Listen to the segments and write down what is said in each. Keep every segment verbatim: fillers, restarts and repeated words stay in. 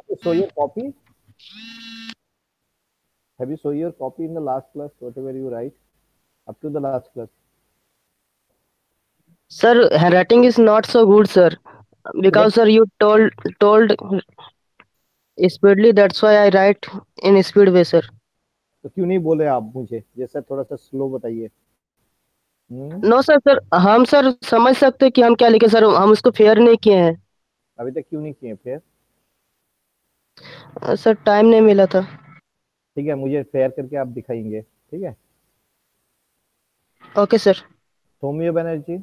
you show your copy? Have you show your copy in the last class, whatever you write, up to the last class? Sir, handwriting is not so good, sir. Today, Because sir, you told told speedily. That's why I write in speed way, sir. तो क्यों नहीं बोले आप मुझे? जैसा थोड़ा सा slow बताइए। हम्म नो सर, सर हम सर समझ सकते कि हम क्या लिखे सर, हम उसको फेयर नहीं किए हैं। अभी तक क्यों नहीं किए फिर? अ, सर टाइम नहीं मिला था। ठीक है, मुझे फेयर करके आप दिखाएंगे, ठीक है? Okay sir. Saumya Banerjee,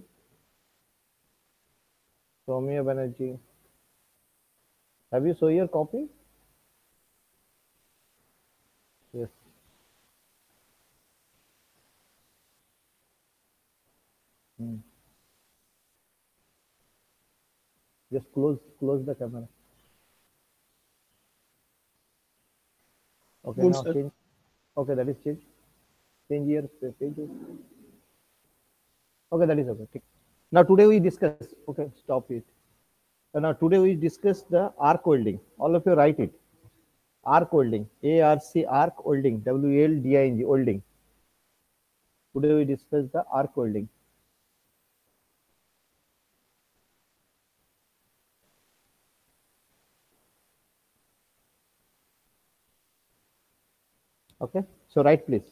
Saumya Banerjee, have you show your copy? Yes. Just close close the camera. Okay, Good, now sir. change. Okay, that is change. Change here pages. Okay, that is okay. Tick. Now today we discuss. Okay, stop it. So now today we discuss the arc welding. All of you write it. Arc welding. A R C arc welding. W L D I N G welding. Today we discuss the arc welding. Okay, so write please.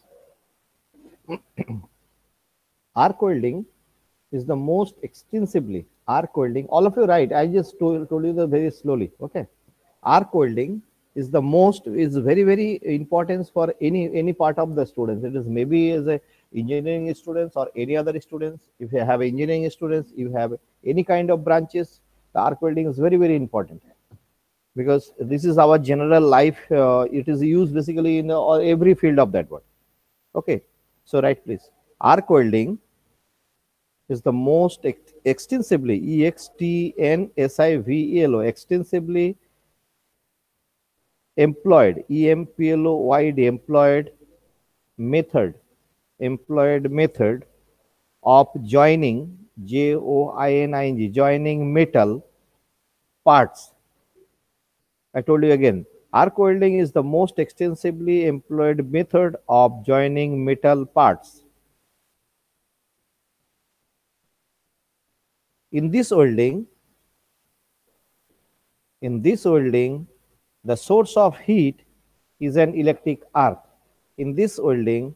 Arc welding is the most extensively arc welding. All of you write. I just told, told you the very slowly. Okay, arc welding is the most is very very important for any any part of the students. It is maybe as a engineering students or any other students. If you have engineering students, you have any kind of branches, the arc welding is very very important because this is our general life. Uh, it is used basically in uh, every field of that one. Okay, so right please. Arc welding is the most ex- extensively E X T N S I V E L O extensively employed E M P L O Y D employed method employed method of joining J O I N I N G joining metal parts. I told you again, arc welding is the most extensively employed method of joining metal parts. In this welding, in this welding, the source of heat is an electric arc. In this welding,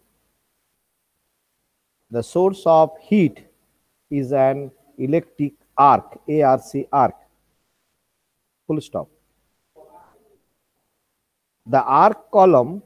the source of heat is an electric arc, A R C arc. Full stop. The arc column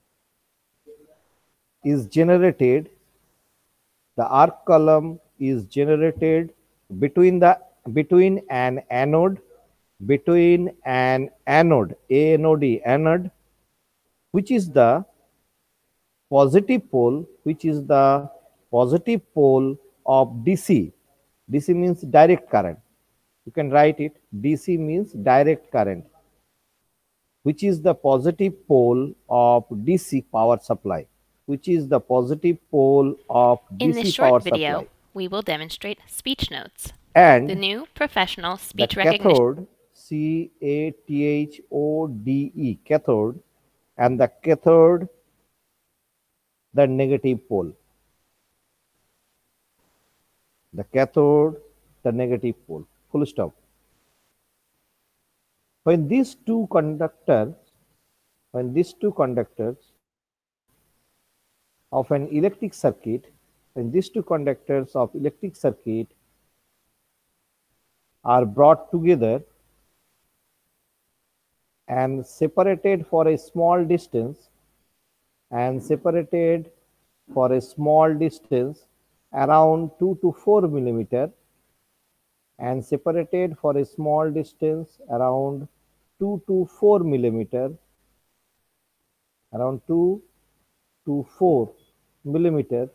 is generated, the arc column is generated between the between an anode, between an anode, A N O D, anode, which is the positive pole, which is the positive pole of D C. D C means direct current. You can write it. D C means direct current, which is the positive pole of D C power supply, which is the positive pole of In this D C short power video, supply. we will demonstrate speech notes, the And new professional the speech recognition. cathode, C A T H O D E, cathode, and the cathode, the negative pole. The cathode, the negative pole. Full stop. When these two conductors, when these two conductors of an electric circuit, when these two conductors of electric circuit are brought together and separated for a small distance and separated for a small distance around two to four millimeter and separated for a small distance around two to four millimeter, around two to four millimeter,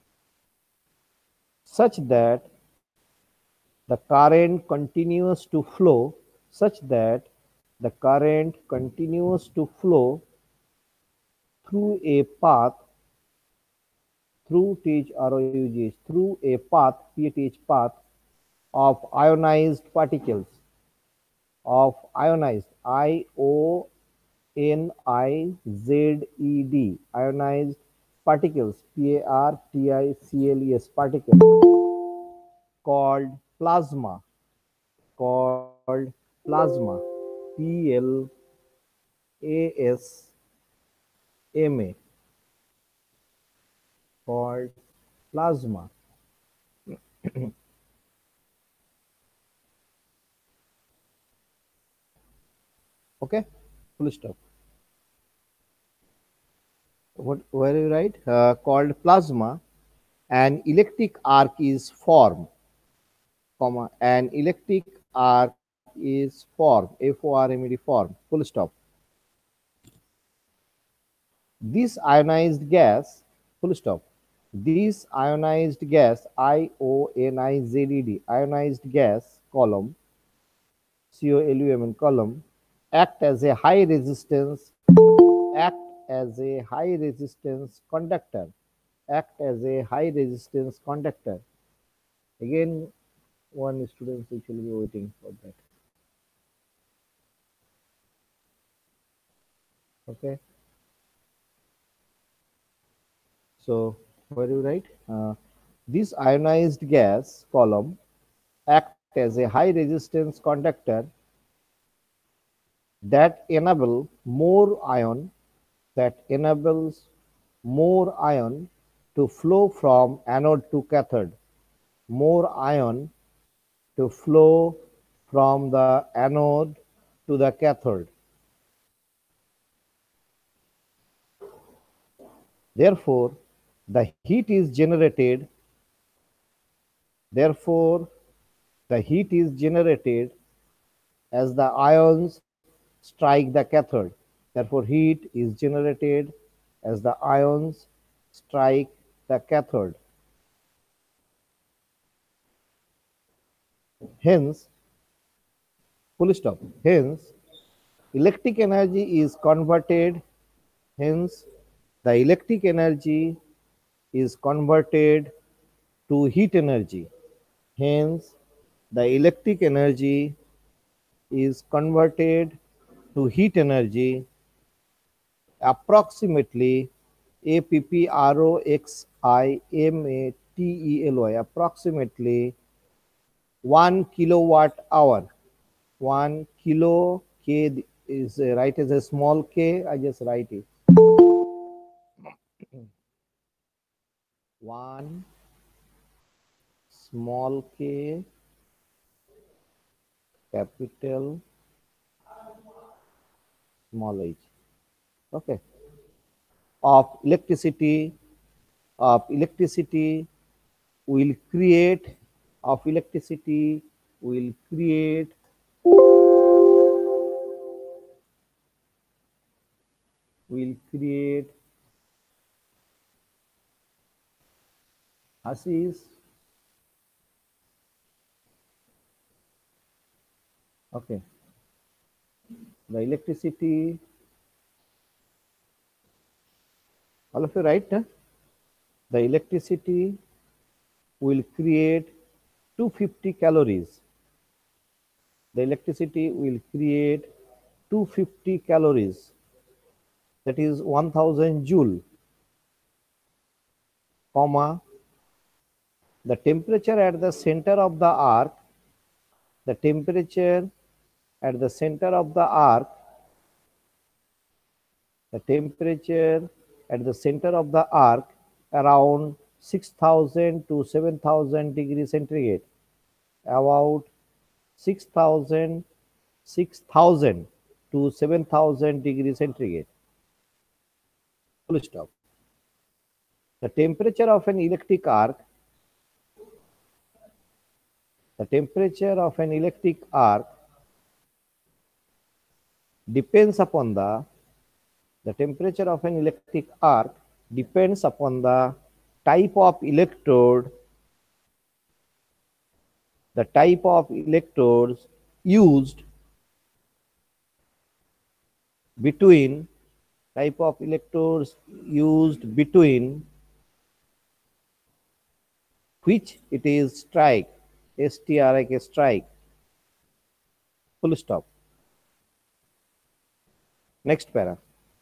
such that the current continues to flow, such that the current continues to flow through a path, through T H R O U G H, through a path, P A T H path of ionized particles, of ionized, I O N I Z E D, ionized particles, P A R T I C L E S, particles, called plasma, called plasma, P L A S M A, called plasma. Okay, full stop. What were you right? Uh, called plasma. An electric arc is formed, comma, an electric arc is formed, F O R M E D, formed, full stop. This ionized gas, full stop. This ionized gas, I O N I Z E D, ionized gas, column, C O L U M in column, act as a high resistance, act as a high resistance conductor, act as a high resistance conductor. Again, one student which will be waiting for that. Okay. So, where you write? Uh, this ionized gas column act as a high resistance conductor that enable more ion that enables more ion to flow from anode to cathode, more ion to flow from the anode to the cathode. Therefore, the heat is generated. Therefore, the heat is generated as the ions strike the cathode. Therefore, heat is generated as the ions strike the cathode. Hence, full stop. Hence, electric energy is converted. Hence, the electric energy is converted to heat energy. Hence, the electric energy is converted to heat energy approximately A P P R O X I M A T E L Y, approximately one kilowatt hour. one kilo K is uh, write as a small k, I just write it. one small k, capital small h. Okay. Of electricity, of electricity will create, of electricity will create will create Assis. Okay. The electricity, all of you right? Huh? The electricity will create two hundred fifty calories. The electricity will create two hundred fifty calories. That is one thousand joule, comma, the temperature at the center of the arc, the temperature at the center of the arc, the temperature at the center of the arc around six thousand to seven thousand degrees centigrade, about six thousand six thousand to seven thousand degrees centigrade. Full stop. The temperature of an electric arc, the temperature of an electric arc depends upon the, the temperature of an electric arc depends upon the type of electrode, the type of electrodes used between, type of electrodes used between which it is strike, S T R I K, strike, full stop. Next para.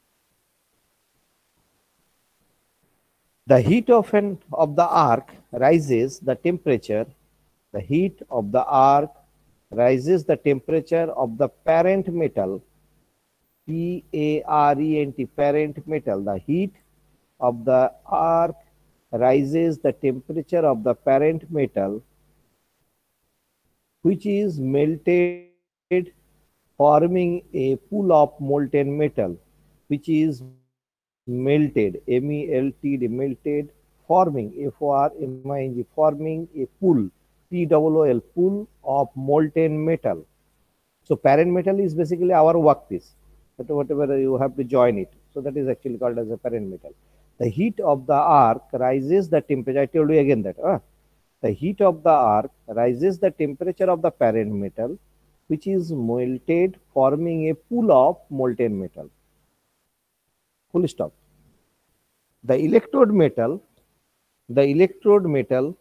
The heat of an of the arc rises the temperature. The heat of the arc rises the temperature of the parent metal. P A R E N T, parent metal. The heat of the arc rises the temperature of the parent metal, which is melted, forming a pool of molten metal, which is melted, M E L T D, melted, forming, F O R M I N G, forming a pool, P O O L, pool of molten metal. So parent metal is basically our workpiece, but whatever you have to join it. So that is actually called as a parent metal. The heat of the arc rises the temperature. I told you again that. Uh, the heat of the arc rises the temperature of the parent metal, which is melted, forming a pool of molten metal. Full stop. The electrode metal, the electrode metal,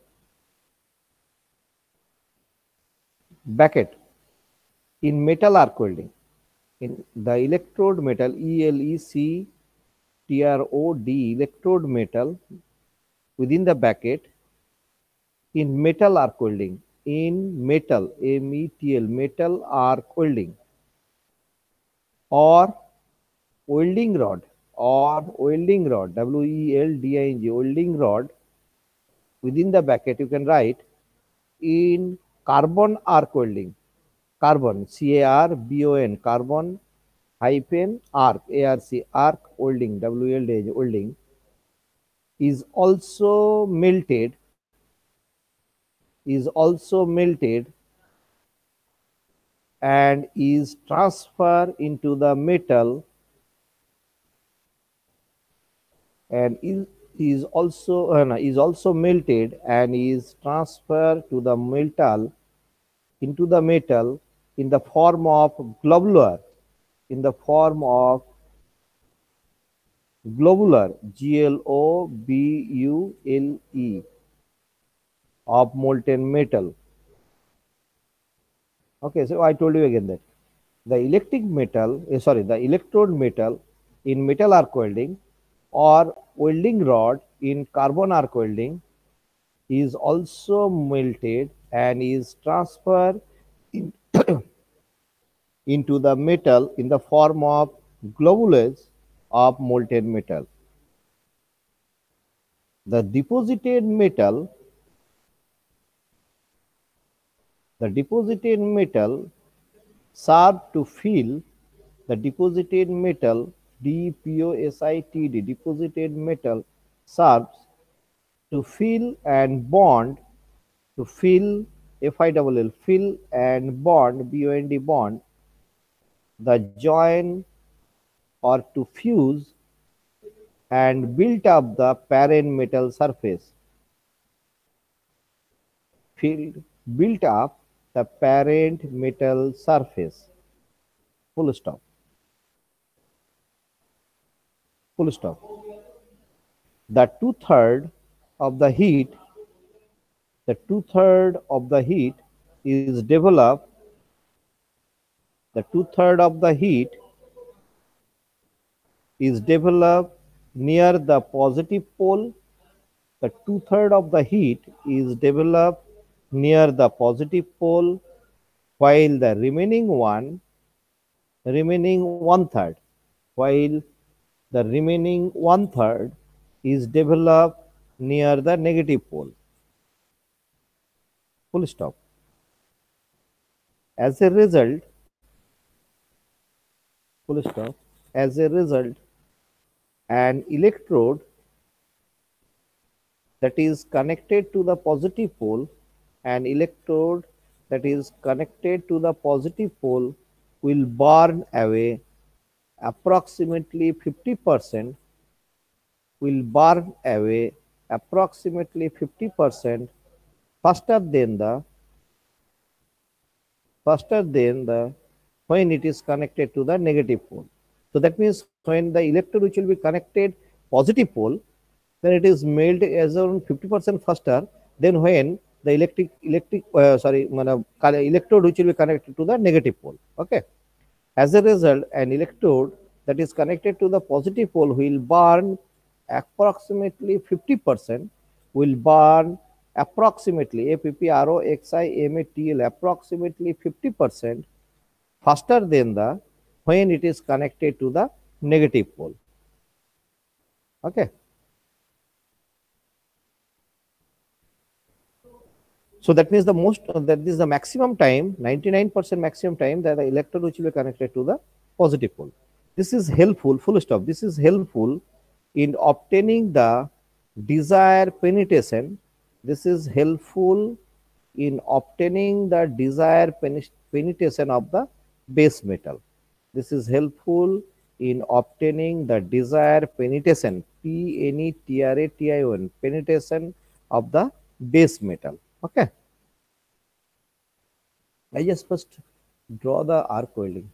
bracket, in metal arc welding, in the electrode metal, E L E C T R O D, electrode metal, within the bracket, in metal arc welding, in metal, M E T L, metal arc welding, or welding rod, or welding rod, W E L D I N G, welding rod, within the bracket you can write in carbon arc welding, carbon, C A R B O N, carbon hyphen arc, A R C, arc welding, W L D I N G, welding, is also melted, is also melted and is transferred into the metal, and is, is also uh, no, is also melted and is transferred to the metal, into the metal in the form of globular, in the form of globular, G L O B U L E, of molten metal. Okay, so I told you again that the electric metal, uh, sorry, the electrode metal in metal arc welding or welding rod in carbon arc welding is also melted and is transferred in into the metal in the form of globules of molten metal. The deposited metal, the deposited metal serve to fill, the deposited metal, D P O S I T D, deposited metal serves to fill and bond, to fill, F I L L, fill and bond, B O N D, bond, the join or to fuse and build up the parent metal surface. Filled, built up the parent metal surface. Full stop. Full stop. The two-third of the heat, the two-third of the heat is developed, the two-third of the heat is developed near the positive pole, the two-third of the heat is developed near the positive pole, while the remaining one, remaining one-third, while the remaining one-third is developed near the negative pole. Full stop. As a result, full stop, as a result, an electrode that is connected to the positive pole, an electrode that is connected to the positive pole will burn away approximately fifty percent, will burn away approximately fifty percent faster than the faster than the when it is connected to the negative pole. So that means when the electrode which will be connected positive pole, then it is melted as around fifty percent faster than when the electric electric uh, sorry electrode which will be connected to the negative pole. Okay. As a result, an electrode that is connected to the positive pole will burn approximately fifty percent, will burn approximately A P P R O X I M A T L approximately fifty percent faster than the when it is connected to the negative pole. Okay. So that means the most, uh, that is the maximum time, ninety-nine percent maximum time that the electron which will be connected to the positive pole. This is helpful, full stop. This is helpful in obtaining the desired penetration. This is helpful in obtaining the desired penetration of the base metal. This is helpful in obtaining the desired penetration, P N E T R A T I O N, penetration of the base metal. Okay. I just first draw the arc welding.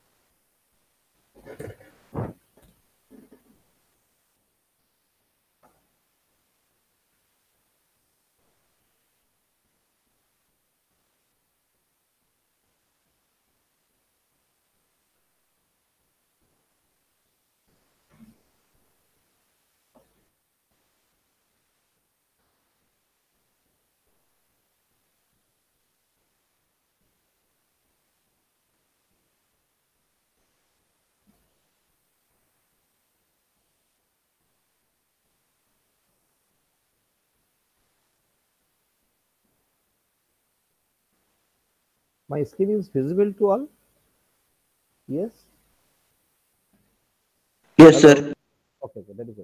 My screen is visible to all? Yes? Yes, Hello? sir. Okay, okay, that is it.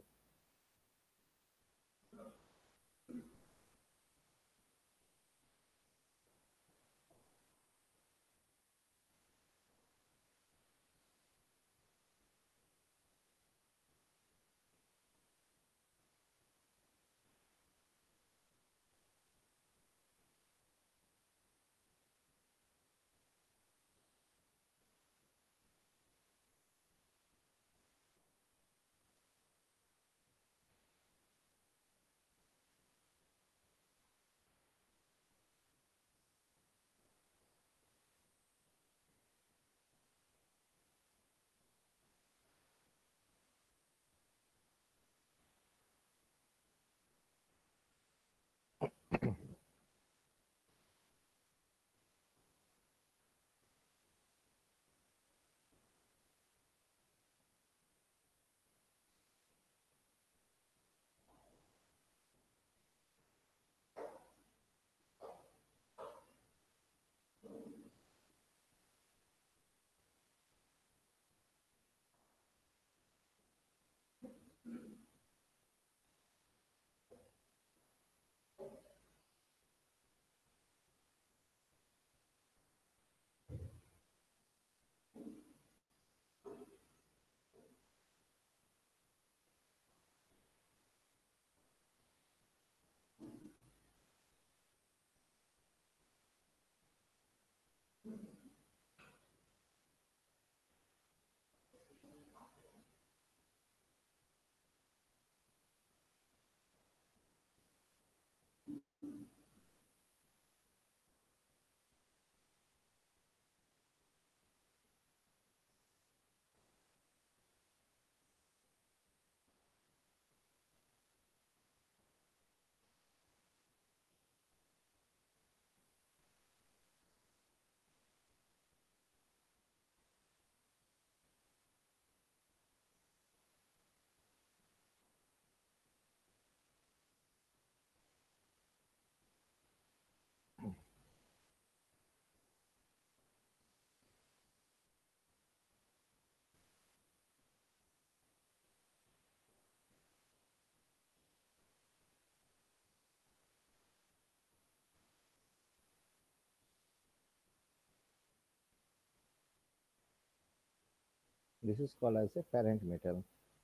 This is called as a parent metal.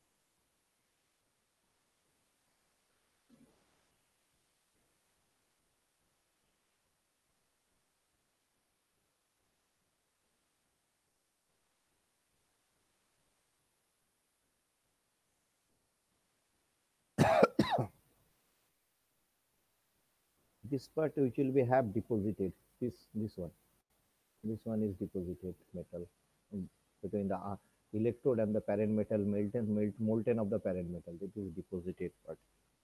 This part which will be have deposited, this this one, this one is deposited metal in between the arc, electrode and the parent metal molten, melt, molten of the parent metal. It is deposited part.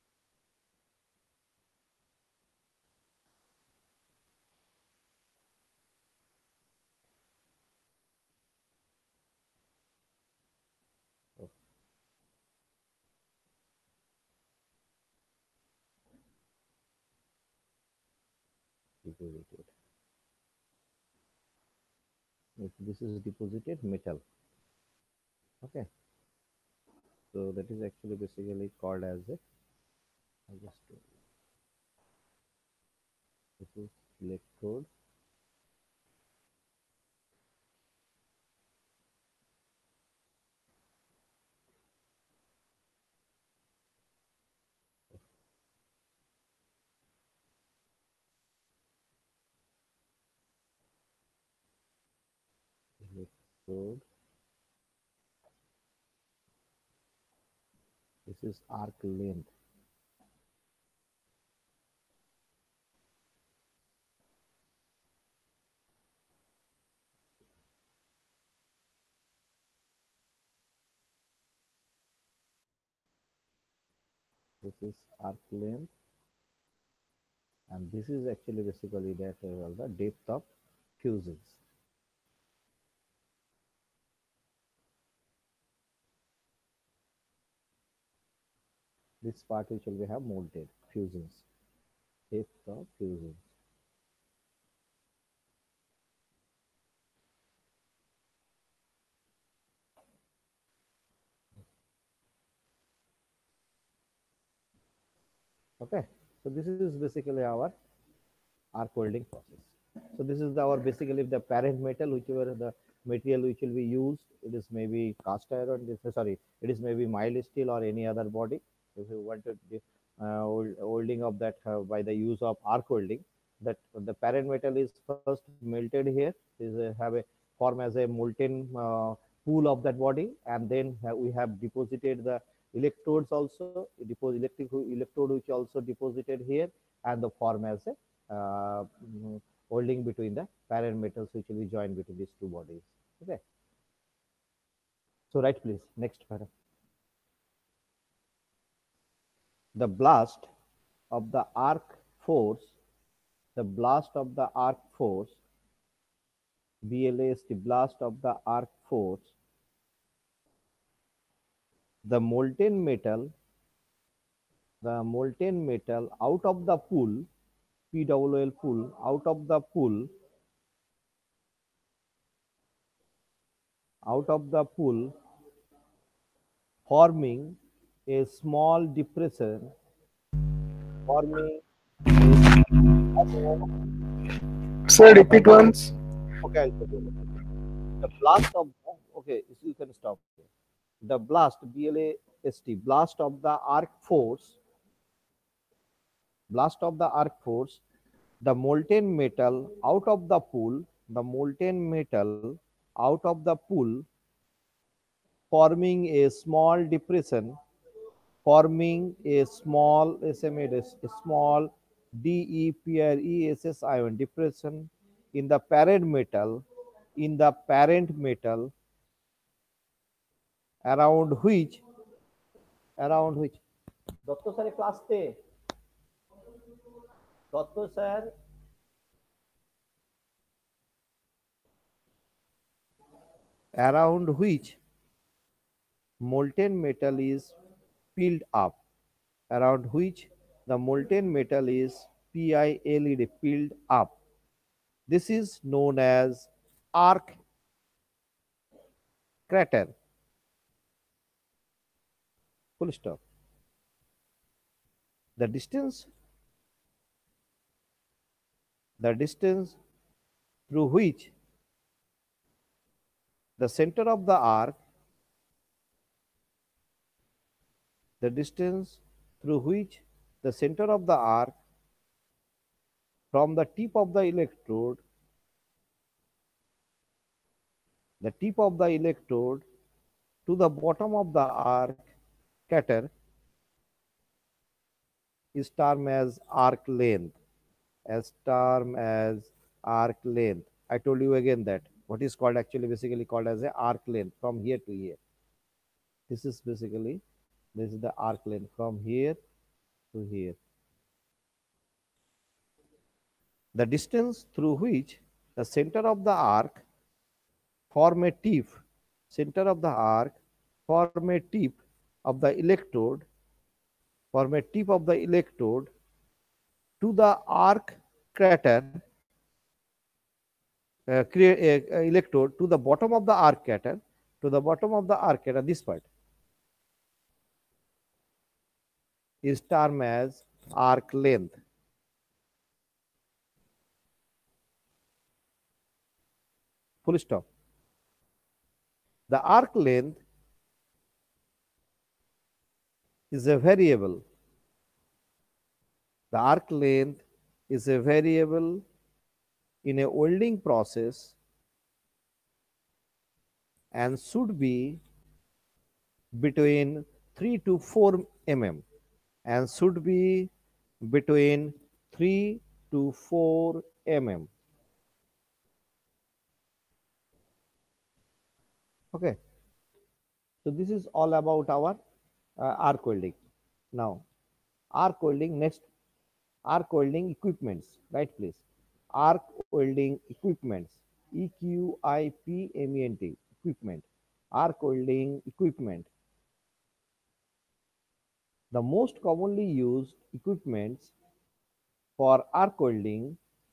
Deposited. If this is deposited metal. Okay. So that is actually basically called as a, I just told you. This is electrode. Electrode. This is arc length. This is arc length, and this is actually basically that uh, the depth of fuses. This part which will be have molted fusions, depth of fusions. Okay, so this is basically our arc welding process. So this is the, our basically the parent metal, whichever the material which will be used, it is maybe cast iron, this is, sorry, it is maybe mild steel or any other body. If you want to uh, welding of that uh, by the use of arc welding, that the parent metal is first melted here, is a, have a form as a molten uh, pool of that body, and then uh, we have deposited the electrodes also, deposit electric electrode which also deposited here, and the form as a uh, holding between the parent metals which will be joined between these two bodies. Okay. So write please next paragraph. The blast of the arc force, the blast of the arc force, B L A S T, blast of the arc force, the molten metal, the molten metal out of the pool, P W L pool, out of the pool, out of the pool, forming a small depression, forming Sir, repeat once. okay, I'll tell you. The blast of okay, you can stop here. The blast, B L A S T, blast of the arc force, blast of the arc force, the molten metal out of the pool, the molten metal out of the pool, forming a small depression, forming a small S M A, a small D E P R E S S ion depression in the parent metal, in the parent metal, around which, around which, Dutta স্যারের ক্লাসতে Dutta sir around which molten metal is filled up, around which the molten metal is P I L E D, filled up. This is known as arc crater. Full stop. The distance, the distance through which the center of the arc, the distance through which the center of the arc from the tip of the electrode, the tip of the electrode to the bottom of the arc cutter is termed as arc length, as termed as arc length. I told you again that what is called actually basically called as a arc length from here to here. This is basically, this is the arc length from here to here. The distance through which the center of the arc form a tip, center of the arc form a tip of the electrode, form a tip of the electrode to the arc crater, uh, create uh, electrode to the bottom of the arc crater, to the bottom of the arc crater, this part is termed as arc length. Full stop. The arc length is a variable. The arc length is a variable in a welding process and should be between three to four millimeters and should be between three to four millimeters. Okay. So this is all about our uh, arc welding. Now, arc welding, next, arc welding equipments, right please? Arc welding equipments, E Q I P M E N T, equipment, arc welding equipment. The most commonly used equipments for arc welding,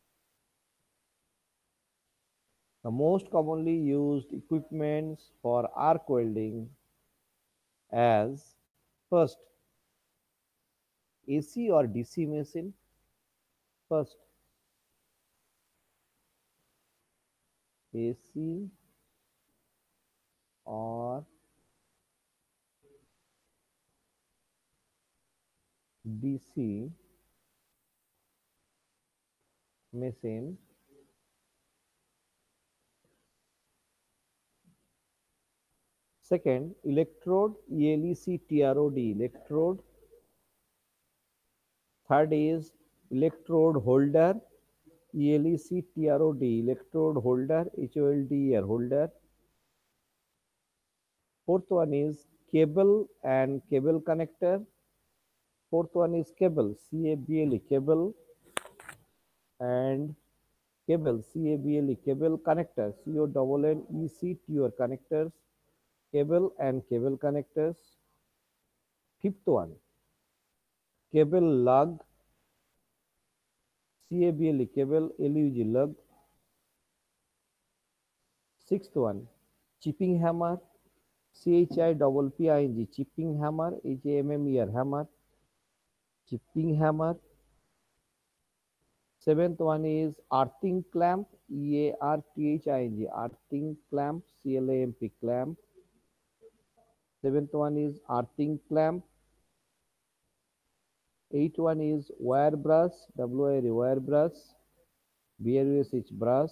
the most commonly used equipments for arc welding as first A C or D C machine, first A C or D C machine. Second, electrode, E L E C T R O D, electrode. Third is electrode holder, E L E C T R O D, electrode holder, H O L D R, holder. Fourth one is cable and cable connector. Fourth one is cable, C A B L E, cable, and cable, C A B L E, cable connector, C O N N E C T O R, connectors, cable and cable connectors. Fifth one, cable lug, C A B L E, cable, L U G, lug. Sixth one, chipping hammer, C H I P P I N G, chipping hammer, H A M M E R, hammer, chipping hammer. Seventh one is earthing clamp, E A R T H I N G, earthing clamp, C L A M P, clamp. Seventh one is earthing clamp. Eighth one is wire brush, W I R E, wire brush, B R U S H, brush.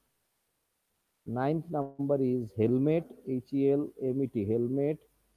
Ninth number is helmet, H E L M E T, helmet.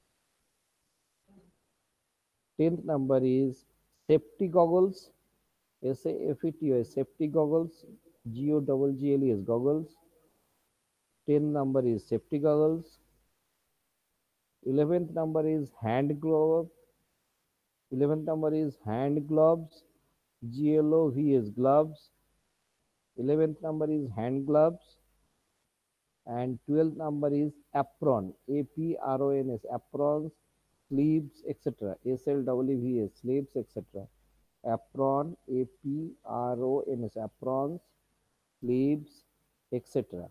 Tenth number is safety goggles, S A F E T O, safety goggles, G O G G L E S, goggles. Tenth number is safety goggles. Eleventh number is hand glove. Eleventh number is hand gloves, G L O V S, gloves. Eleventh number is hand gloves. And twelfth number is apron, A P R O N S, aprons, sleeves, et cetera. S L W V S, sleeves, et cetera. Apron, A P R O N S, aprons, sleeves, et cetera.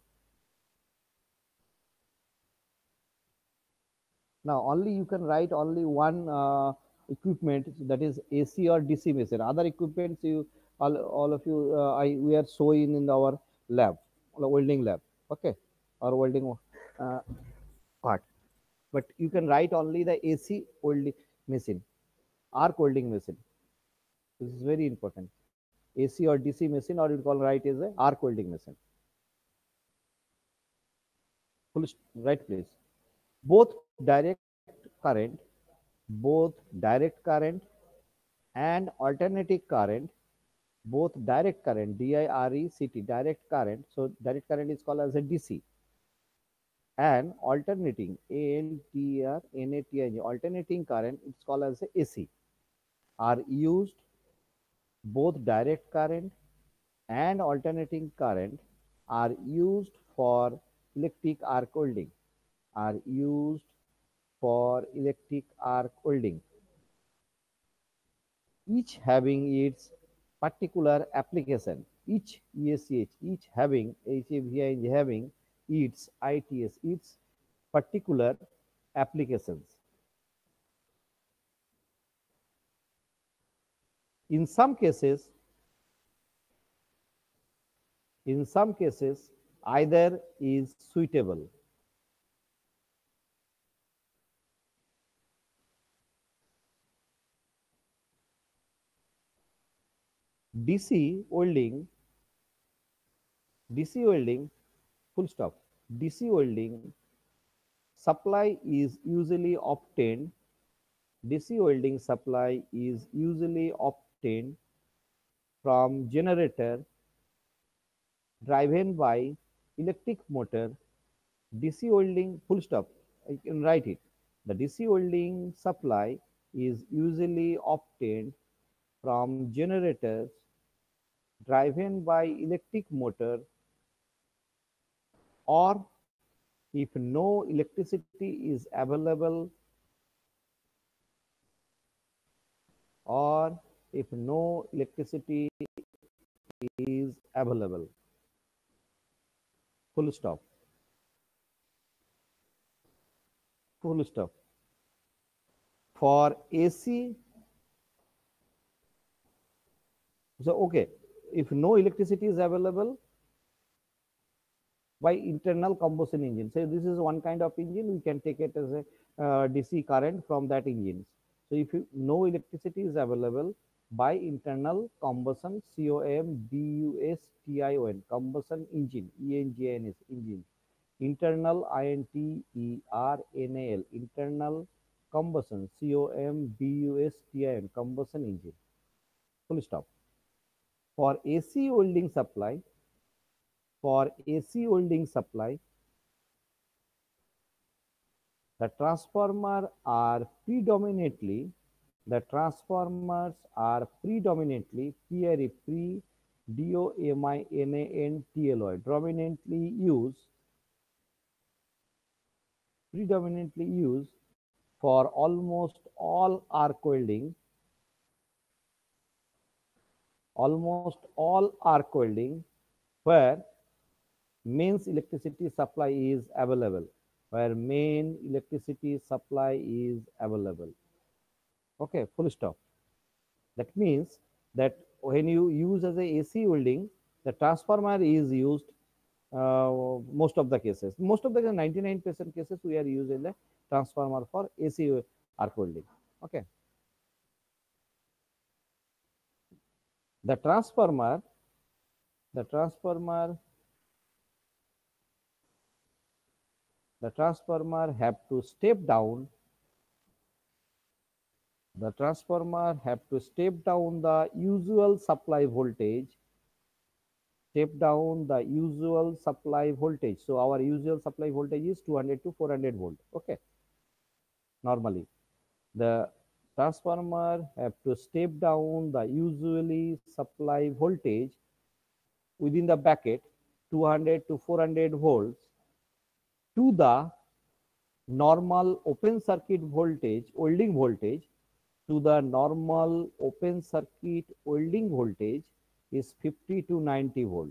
Now, only you can write only one uh, equipment, that is A C or D C machine. Other equipments, you all, all of you, uh, I we are showing in our lab, welding lab, okay, or welding uh, part. But you can write only the A C welding machine, arc welding machine. This is very important. A C or D C machine, or you call write as a arc welding machine. Full right, please. Both direct current, both direct current and alternating current both direct current, D I R E C T, direct current. So direct current is called as a D C, and alternating, A L T R N A T I N G, alternating current, it's called as a A C, are used. Both direct current and alternating current are used for electric arc welding, are used for electric arc welding, each having its particular application, each E S C H, each having H A V I having its I T S, its particular applications. In some cases, in some cases, either is suitable. D C welding, D C welding, full stop. D C welding supply is usually obtained, D C welding supply is usually obtained from generator driven by electric motor. D C welding, full stop, I can write it. The D C welding supply is usually obtained from generators driven by electric motor, or if no electricity is available, or if no electricity is available, full stop, full stop. For A C, so okay, if no electricity is available, by internal combustion engine. So this is one kind of engine, we can take it as a uh, D C current from that engine. So if you, no electricity is available, by internal combustion, C O M B U S T I O N, combustion engine, E N G N S, engine. Internal, I N T E R N A L, internal combustion, C O M B U S T I N, combustion engine. Full stop. For A C welding supply, for A C welding supply, the transformer are predominantly, the transformers are predominantly, P R E, pre D O M I N A N T L O, predominantly use, predominantly used for almost all arc welding, almost all arc welding, where mains electricity supply is available, where main electricity supply is available. Okay, full stop. That means that when you use as a AC welding, the transformer is used uh, most of the cases. Most of the ninety-nine percent cases we are using the transformer for A C arc welding. Okay. The transformer, the transformer, the transformer have to step down, the transformer have to step down the usual supply voltage, step down the usual supply voltage. So our usual supply voltage is two hundred to four hundred volt. Okay. Normally, the transformer have to step down the usually supply voltage within the bracket two hundred to four hundred volts to the normal open circuit voltage, welding voltage, to the normal open circuit welding voltage is fifty to ninety volt.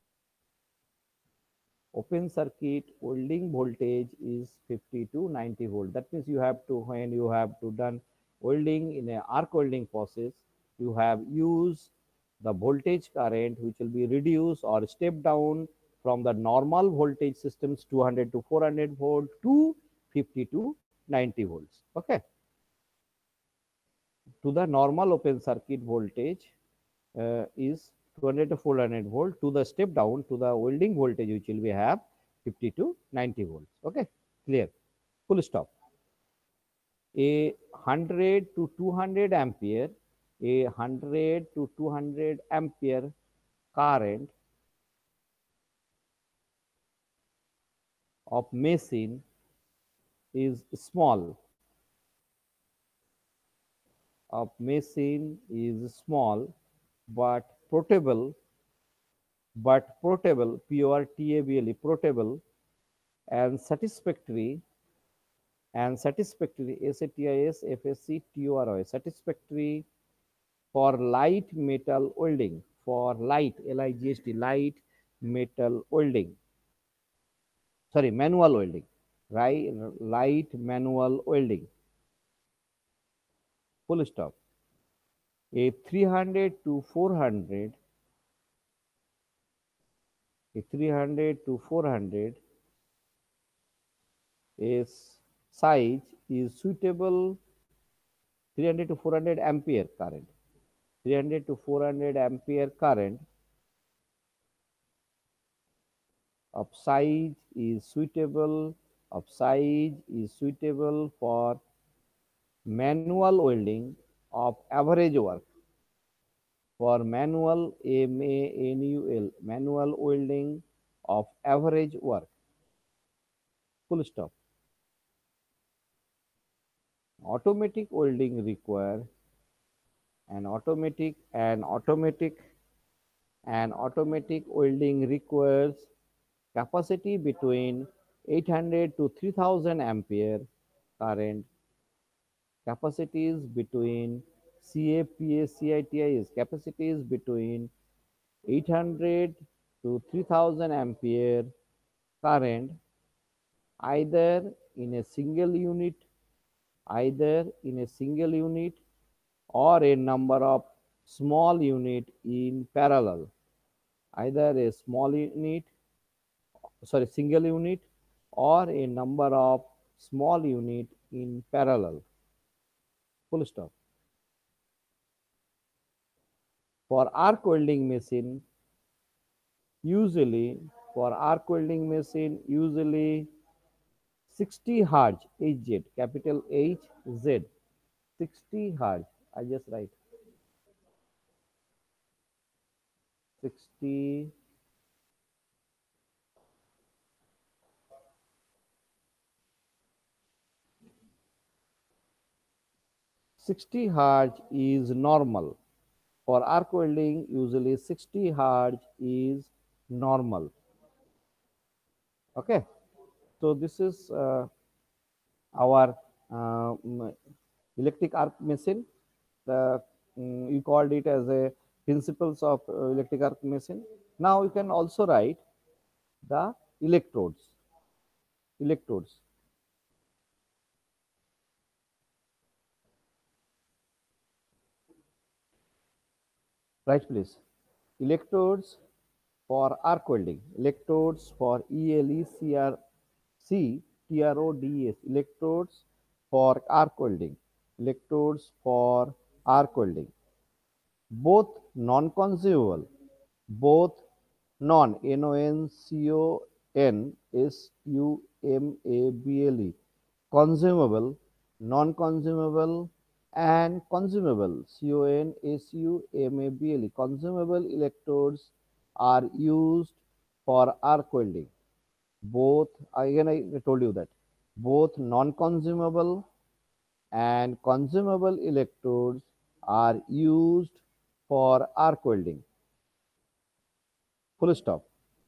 Open circuit welding voltage is fifty to ninety volt. That means you have to, when you have to done welding in an arc welding process, you have used the voltage current which will be reduced or step down from the normal voltage systems two hundred to four hundred volt to fifty to ninety volts. Okay. To the normal open circuit voltage uh, is two hundred to four hundred volt, to the step down to the welding voltage which will be have fifty to ninety volts. Okay, clear, full stop. A one hundred to two hundred ampere a one hundred to two hundred ampere current of machine is small, of machine is small but portable, but portable, P O R T A B L E, portable and satisfactory, and satisfactory, S A T I S F S C T O R Y, satisfactory for light metal welding, for light, L I G H T, light metal welding, sorry, manual welding, right? Light manual welding, full stop. A three hundred to four hundred, a three hundred to four hundred is size is suitable, three hundred to four hundred ampere current, three hundred to four hundred ampere current of size is suitable, of size is suitable for manual welding of average work, for manual, M A N U L, manual welding of average work, full stop. Automatic welding require an automatic and automatic and automatic welding requires capacity between eight hundred to three thousand ampere current, capacities between C A P A C I T I S, capacities between eight hundred to three thousand ampere current, either in a single unit, either in a single unit or a number of small unit in parallel, either a small unit, sorry, single unit or a number of small unit in parallel, full stop. For arc welding machine, usually for arc welding machine, usually sixty hertz H Z, capital H Z, sixty hertz, I just write sixty sixty hertz is normal. For arc welding, usually sixty hertz is normal. Okay, so this is uh, our uh, electric arc machine. The um, you called it as a principles of uh, electric arc machine. Now you can also write the electrodes. Electrodes. Right, please. Electrodes for arc welding. Electrodes for E L E C R C T R O D S. Electrodes for arc welding. Electrodes for arc welding. Both non-consumable, both non, N O N C O N S U M A B L E, consumable, non-consumable and consumable, C O N S U M A B L E, consumable electrodes are used for arc welding. Both, again I told you that, both non-consumable and consumable electrodes are used for arc welding. Full stop.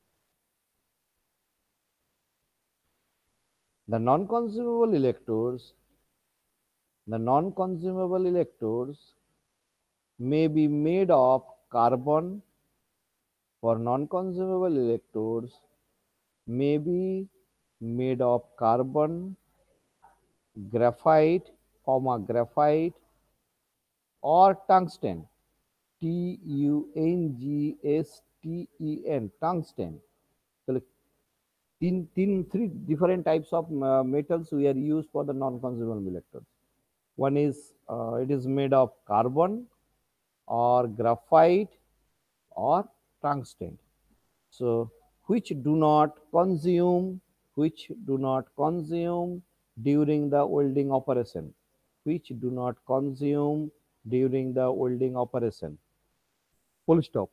The non-consumable electrodes, the non-consumable electrodes may be made of carbon. For non-consumable electrodes may be made of carbon, graphite, comma graphite, or tungsten, T U N G S T E N, tungsten. So, in, in three different types of uh, metals we are used for the non-consumable electrodes. One is uh, it is made of carbon or graphite or tungsten. So, which do not consume, which do not consume during the welding operation, which do not consume during the welding operation. Full stop.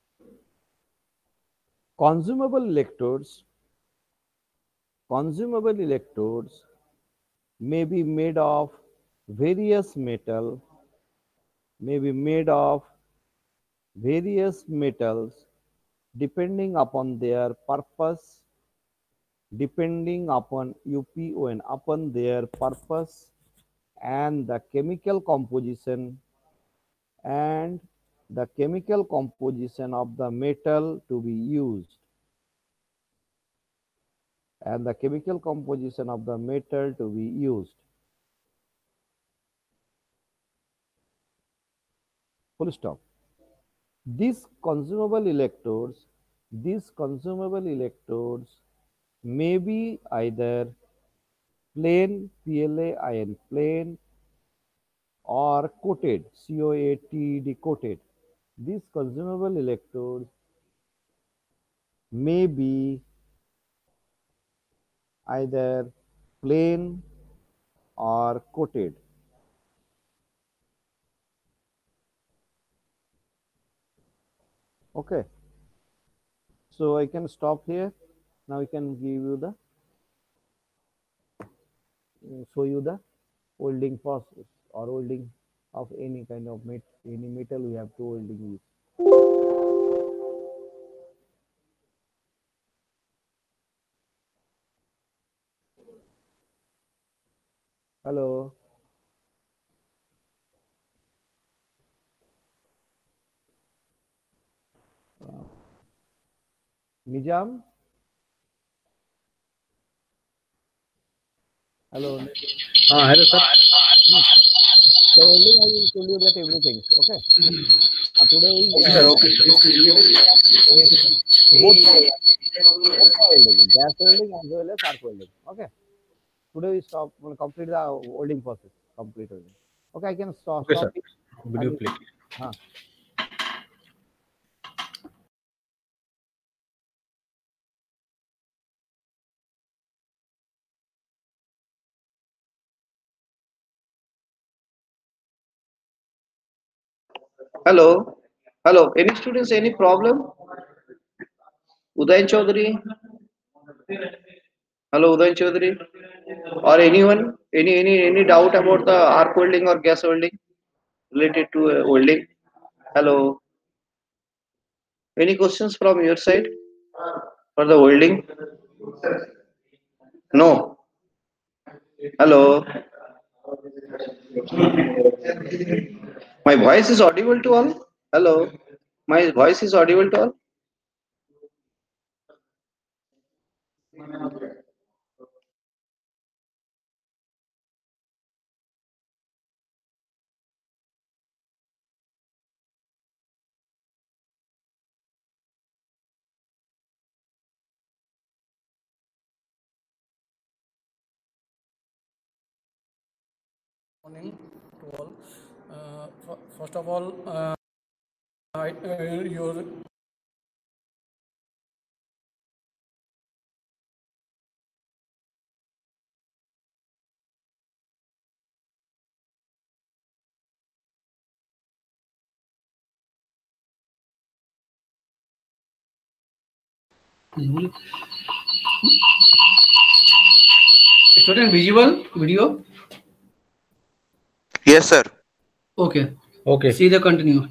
Consumable electrodes, consumable electrodes may be made of various metal, may be made of various metals depending upon their purpose, depending upon U P O N, upon their purpose and the chemical composition and the chemical composition of the metal to be used and the chemical composition of the metal to be used. Full stop. These consumable electrodes, these consumable electrodes may be either plain P L A ion plain or coated C O A T E D coated. These consumable electrodes may be either plain or coated. Okay, so I can stop here. Now I can give you the show you the welding process or welding of any kind of met any metal we have to welding use. Hello. Uh, Nijam. Hello. Ah, hello, sir. So only I will tell you that everything. Okay. Uh, today is Okay, sir. Okay, sir. both welding, gas welding as well as arc welding. Okay. Today we stop will complete the welding process. Complete welding. Okay, I can stop. Okay, stop sir. it. Video And- play. Huh. Hello. Hello. Any students, any problem? Uday Chaudhary. Hello, Uday Chaudhary. Or anyone? Any any any doubt about the arc welding or gas welding related to uh, welding? Hello. Any questions from your side for the welding? No. Hello. My voice is audible to all? Hello. My voice is audible to all? Morning to all. Uh, f- first of all, uh, I, uh, your Student visible video. Yes, sir. Okay. Okay. See the continue.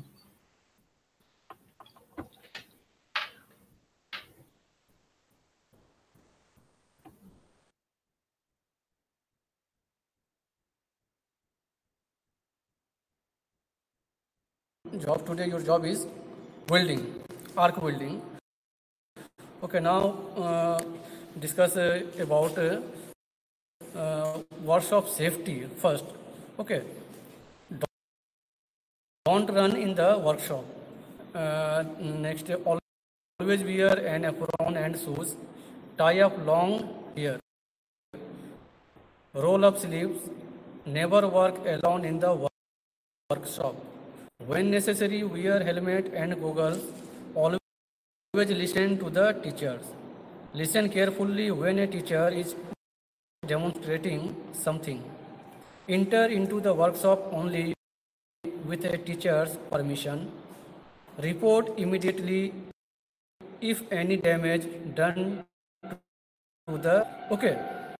job today, your job is welding, arc welding. Okay, now uh, discuss uh, about uh, uh, workshop safety first. Okay, don't run in the workshop. Uh, next, always wear an apron and shoes. Tie up long hair. Roll up sleeves. Never work alone in the work- workshop. When necessary, wear helmet and goggles. Always listen to the teachers. Listen carefully when a teacher is demonstrating something. Enter into the workshop only with a teacher's permission. Report immediately if any damage done to the, okay.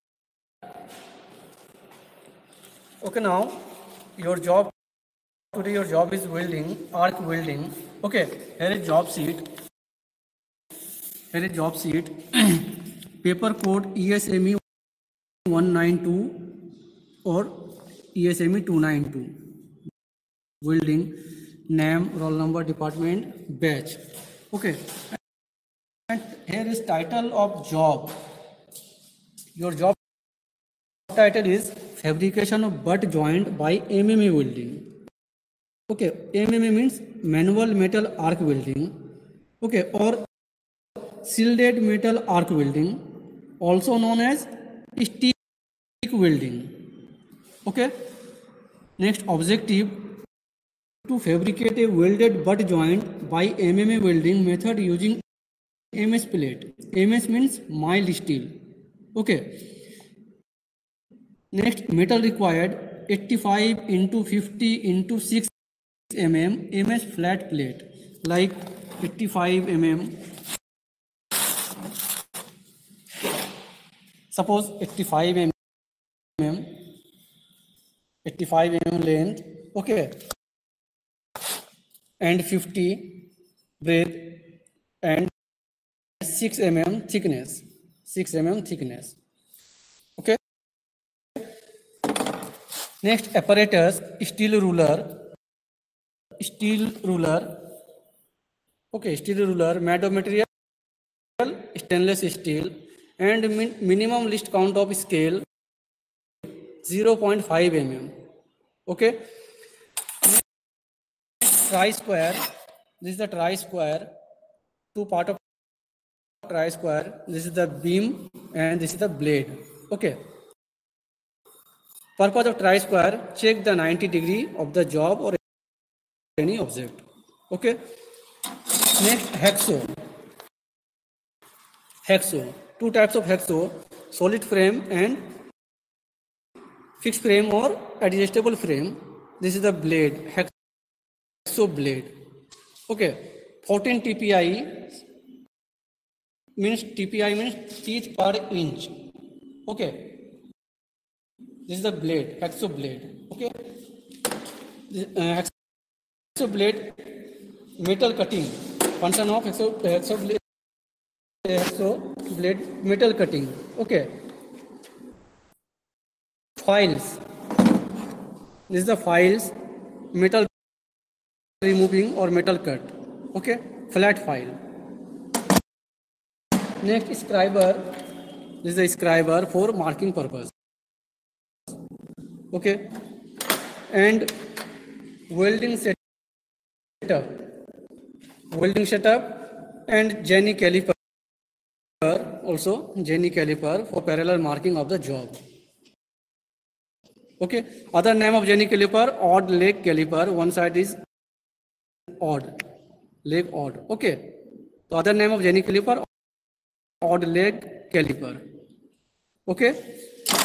Okay, now your job, today your job is welding, arc welding. Okay, here is job sheet. Here is job sheet. Paper code E S M E one ninety-two or E S M E two ninety-two. Welding, name, roll number, department, batch. Okay. And here is title of job. Your job title is fabrication of butt joint by M M A welding. Okay, M M A means manual metal arc welding. Okay, or shielded metal arc welding, also known as stick welding. Okay. Next, objective: to fabricate a welded butt joint by M M A welding method using M S plate. M S means mild steel. Okay. Next, metal required eighty-five into fifty into six millimeters M S flat plate, like eighty-five millimeters. Suppose eighty-five millimeters, eighty-five millimeters length, okay, and fifty breadth and six millimeters thickness, six millimeters thickness, okay. Next, apparatus: steel ruler, steel ruler, okay, steel ruler made of material stainless steel, and min minimum list count of scale zero point five millimeters, okay. Tri square, this is the tri square, two part of tri square, this is the beam and this is the blade, okay. Purpose of tri square: check the ninety degree of the job or any object, okay. Next, hacksaw. Hacksaw, two types of hacksaw: solid frame and fixed frame or adjustable frame. This is the blade, hacksaw blade, okay. fourteen T P I means T P I means teeth per inch, okay. This is the blade, hacksaw blade, okay. This, uh, hacksaw blade, metal cutting. Function of hacksaw, hacksaw blade, hacksaw blade, metal cutting, okay. Files. This is the files, metal removing or metal cut, okay. Flat file. Next, scriber. This is the scriber for marking purpose, okay. And welding setup, welding setup and Jenny caliper, also Jenny caliper for parallel marking of the job, okay. Other name of Jenny caliper: odd leg caliper. One side is odd, leg odd, okay. So other name of Jenny caliper: odd leg caliper, okay.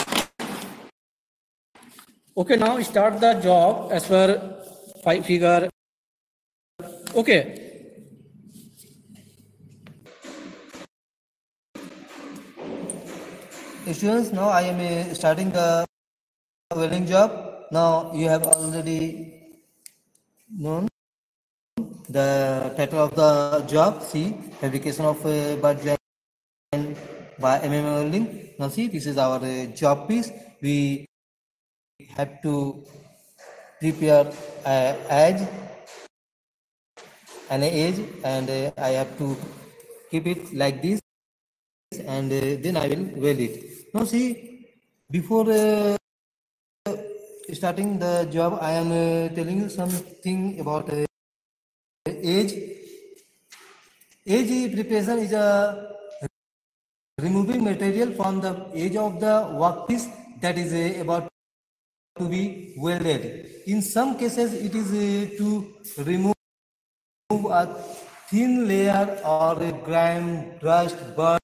Okay, now start the job as per five figure, okay. Students, now I am uh, starting the welding job. Now you have already known the title of the job. See, fabrication of uh, butt joint by M M A welding. Now see, this is our uh, job piece. We have to prepare uh, edge and edge, and uh, I have to keep it like this, and uh, then I will weld it. Now see, before uh, starting the job, I am uh, telling you something about uh, edge. Edge preparation is a removing material from the edge of the workpiece that is uh, about to be welded. In some cases, it is uh, to remove a thin layer or a grime, rust, burn.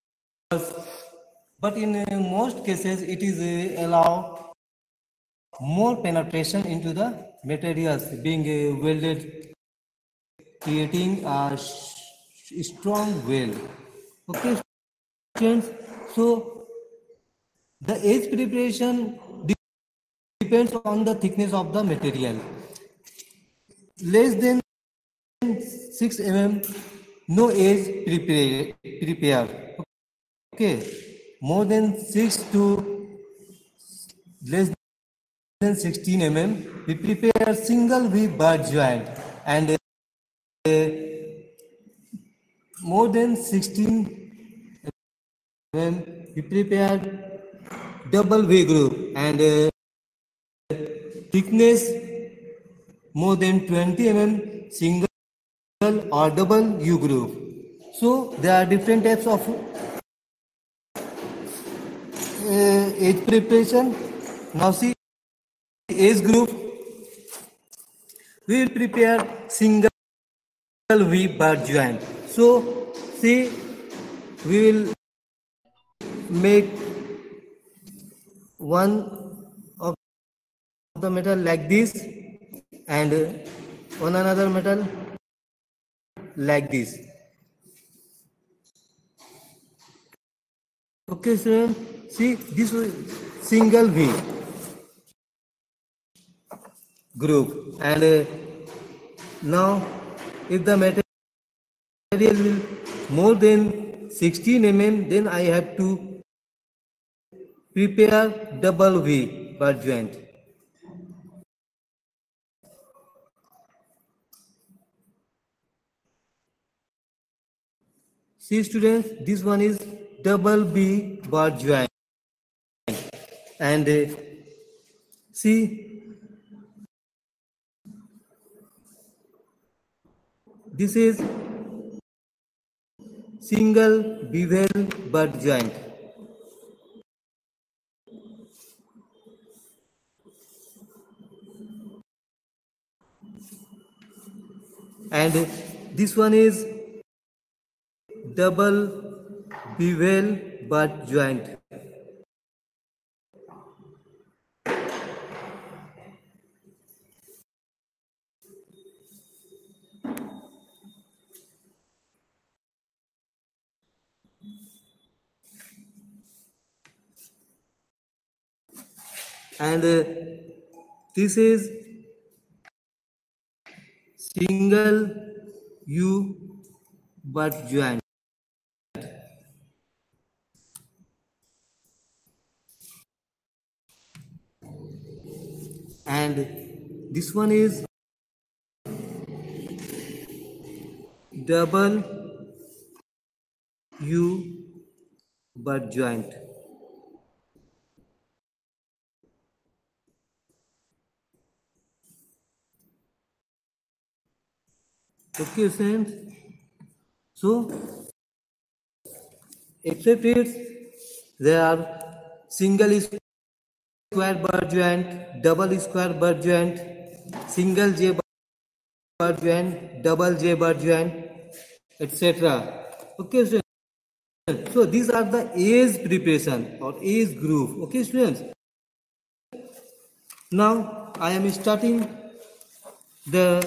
But in uh, most cases, it is uh, allow more penetration into the materials being uh, welded, creating a sh- strong weld. Okay, students. So the edge preparation de- depends on the thickness of the material. Less than six millimeters, no edge prepare. prepare. Okay, more than six to less than sixteen millimeters, we prepare single V bar joint, and uh, more than sixteen millimeters, we prepare double V groove, and uh, thickness more than twenty millimeters, single or double U groove. So there are different types of uh, edge preparation. Now see edge groove. We will prepare single V bar joint. So see, we will make one of the metal like this, and one another metal like this. Okay, so see this is single V groove, and uh, now if the material will more than sixteen millimeters, then I have to prepare double V bar joint. See students, this one is double B bar joint, and uh, see this is single bevel bar joint, and uh, this one is double bevel bar joint. And uh, this is single U bar joint, and this one is double U bar joint. Okay, friends. So, except it, there are single square bar joint, double square bar joint, single J bar joint, double J bar joint, et cetera. Okay, students. So these are the edge preparation or edge groove. Okay, students. Now I am starting the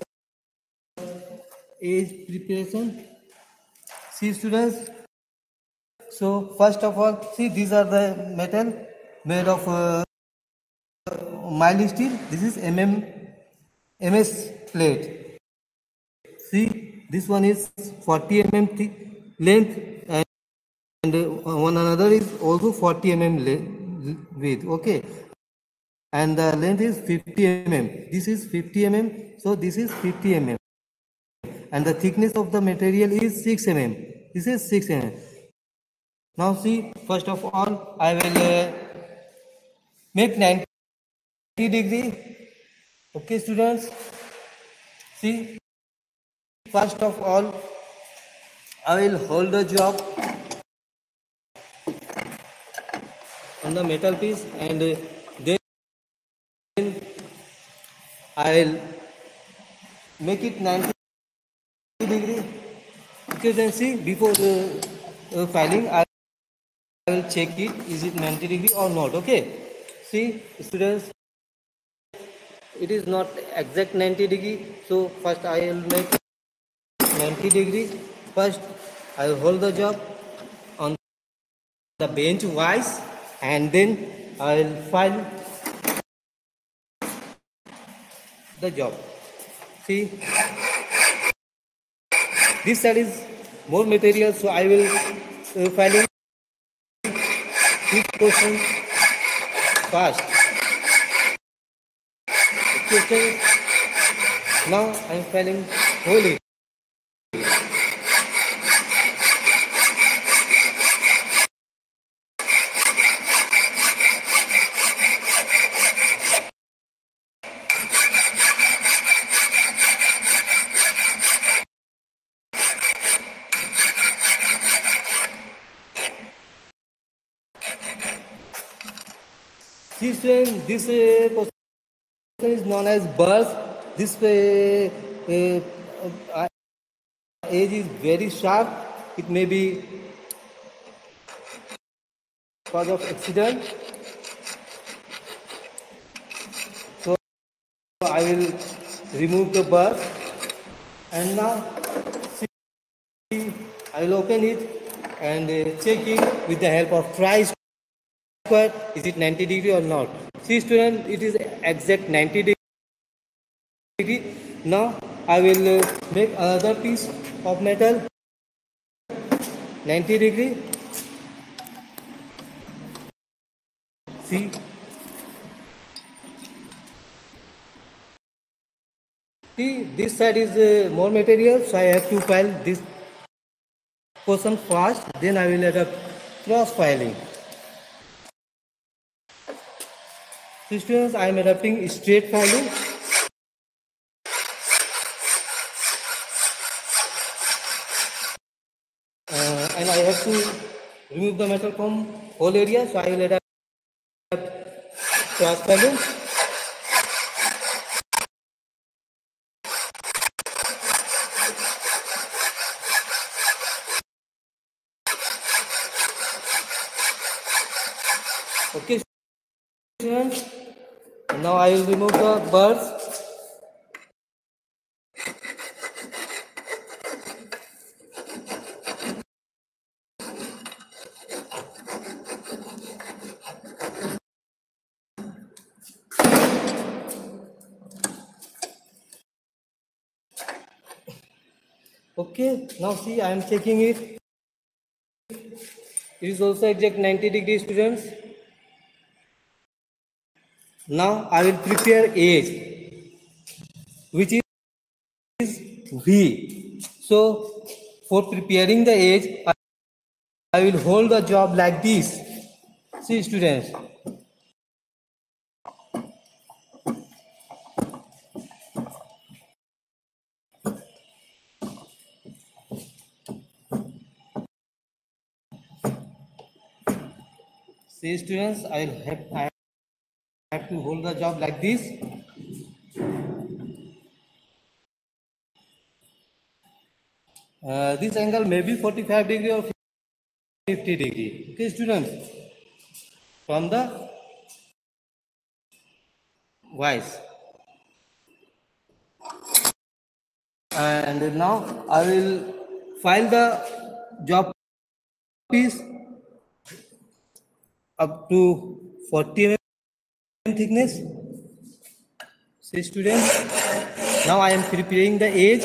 edge preparation. See, students. So first of all, see, these are the metal made of uh, mild steel. This is mm M S plate. See, this one is forty millimeters thick length, and, and uh, one another is also forty millimeters width. Okay, and the length is fifty millimeters. This is fifty millimeters, so this is fifty millimeters, and the thickness of the material is six millimeters. This is six millimeters. Now see, first of all, I will uh, make ninety degree. Okay, students. See, first of all, I will hold the job on the metal piece, and uh, then I will make it ninety degree. Okay, then see, before the uh, filing, I I will check it, is it ninety degree or not. Okay, see, students, it is not exact ninety degree. So first I will make ninety degrees. First I will hold the job on the bench wise, and then I will file the job. See, this side is more material, so I will uh, filing this portion fast. Question. Now I am filing wholly. This one, this uh, portion is known as burst. This uh, uh, uh, edge is very sharp. It may be cause of accident. So I will remove the burst, and now see, I will open it and uh, check it with the help of tri square. Is it ninety degree or not? See student, it is exact ninety degree. Now I will uh, make another piece of metal ninety degree. See, see this side is uh, more material, so I have to file this portion first, then I will add a cross filing. So students, I am adapting straight filing. Uh, and I have to remove the metal from whole area, so I will adapt cross filing. Okay, students. Now I will remove the birds. Okay, now see, I am checking it. It is also exact ninety degree, students. Now I will prepare edge, which is V. So for preparing the edge, I will hold the job like this. See students. See students, I will have, I have to hold the job like this. Uh, this angle may be forty-five degree or fifty degree. Okay, students, from the wise. And now I will file the job piece up to forty millimeter thickness. See students, now I am preparing the edge.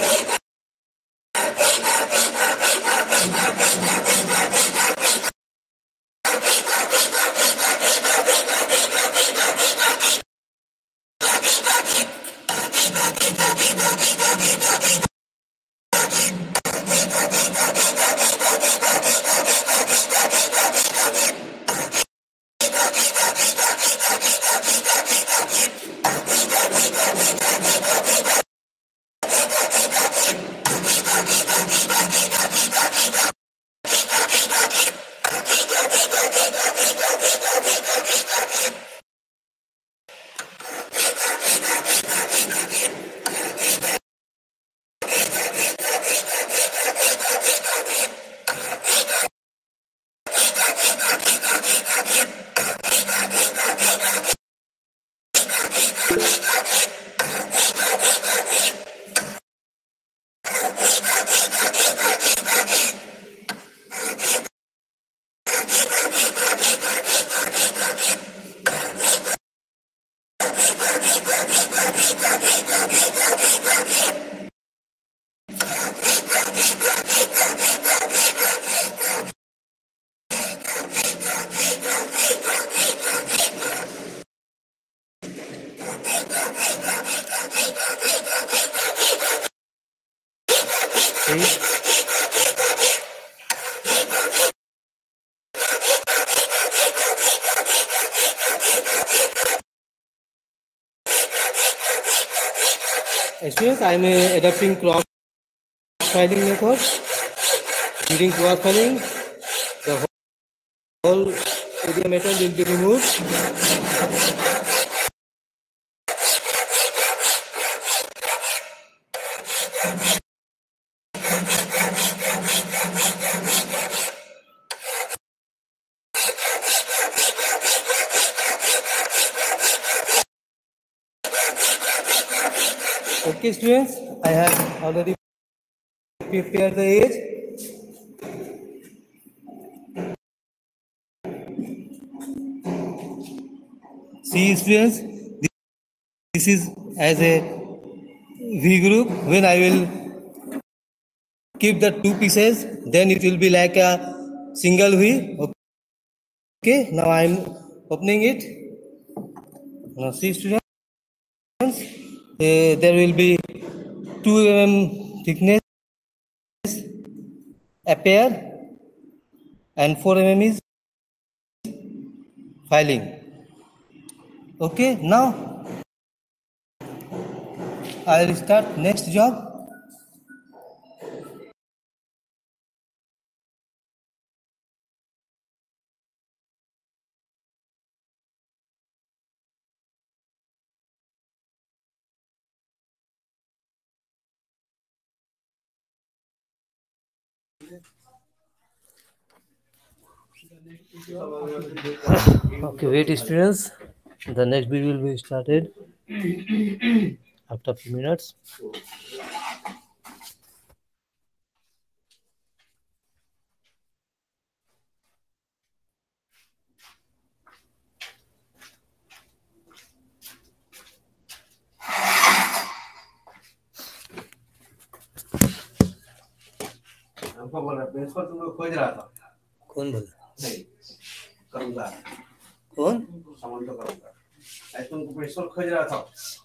Students, I am uh, adopting cross filing method. During cross filing, the whole area metal will be removed. Okay, students, I have already prepared the edge. See, students, this is as a V group. When I will keep the two pieces, then it will be like a single V. Okay, now I am opening it. Now see, students, uh, there will be two millimeter thickness a pair and four millimeter is filing. Okay, now I will start next job. Okay, wait, students. The next video will be started after a few minutes. हमको बोला principal तुमको खोज रहा था कौन बोला? नहीं करूंगा कौन? सामान तो करूंगा आज तुमको प्रिंसिपल खोज रहा था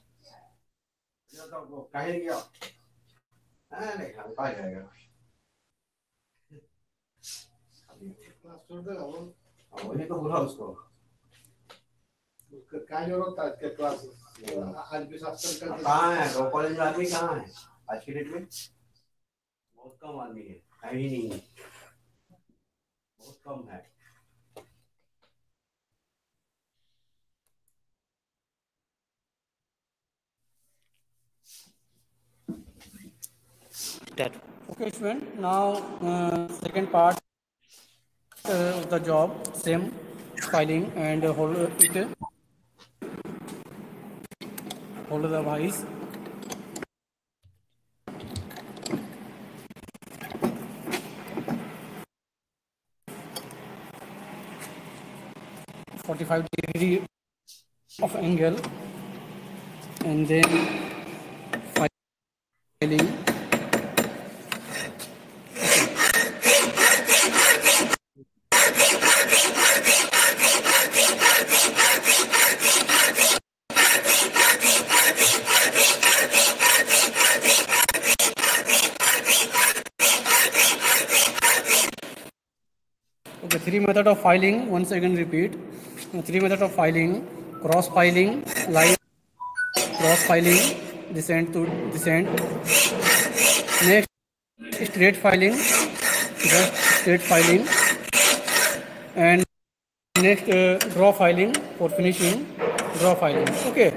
तो कहीं गया हाँ नहीं हम कहाँ जाएगा क्लास छोड़ देगा वो वही तो बोला उसको उसका क्या जरूरत था इसके क्लास आज भी शास्त्र का कहाँ है वो कॉलेज में आदमी कहाँ है आज की डेट में बहुत कम आदमी है है ही नहीं है बहुत कम है Okay, student. Now, uh, second part uh, of the job, same filing and uh, hold it, hold the vice. forty-five degree of angle, and then filing. Okay, three method of filing. Once again, repeat. Three method of filing: cross filing, line, cross filing, descent to descent. Next, straight filing, just straight filing, and next uh, draw filing for finishing. Draw filing. Okay.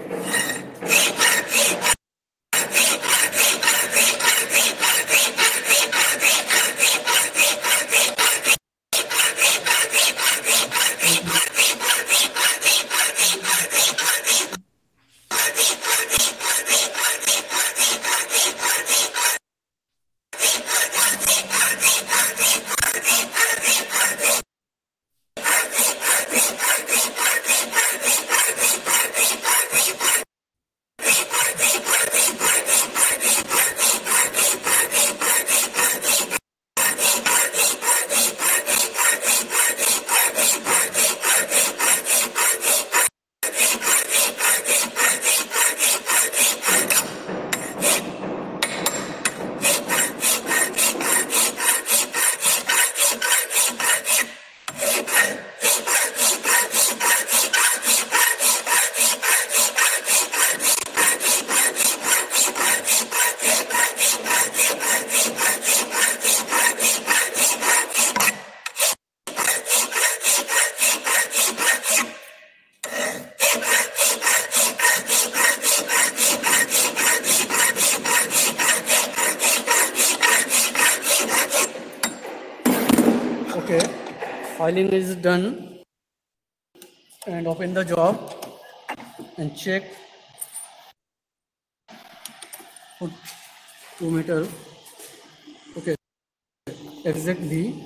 filing is done, and open the job and check put two meter. Okay, exactly.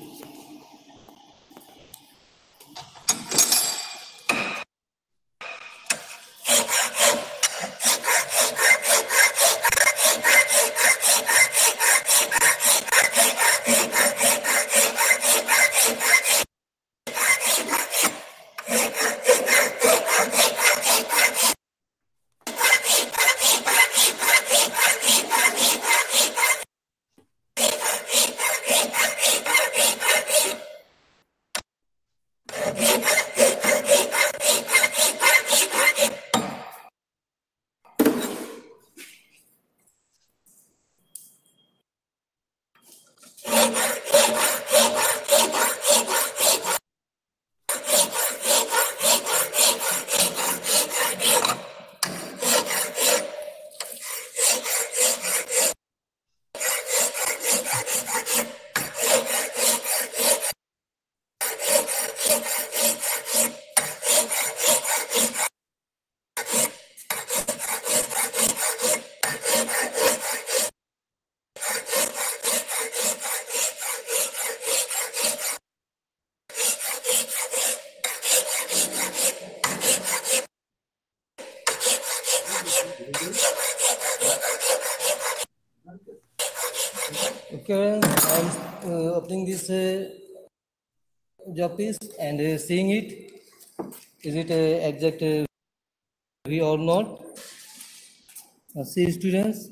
Okay, I'm uh, opening this uh, job piece and uh, seeing it. Is it uh, exact uh, V or not? Uh, see, students,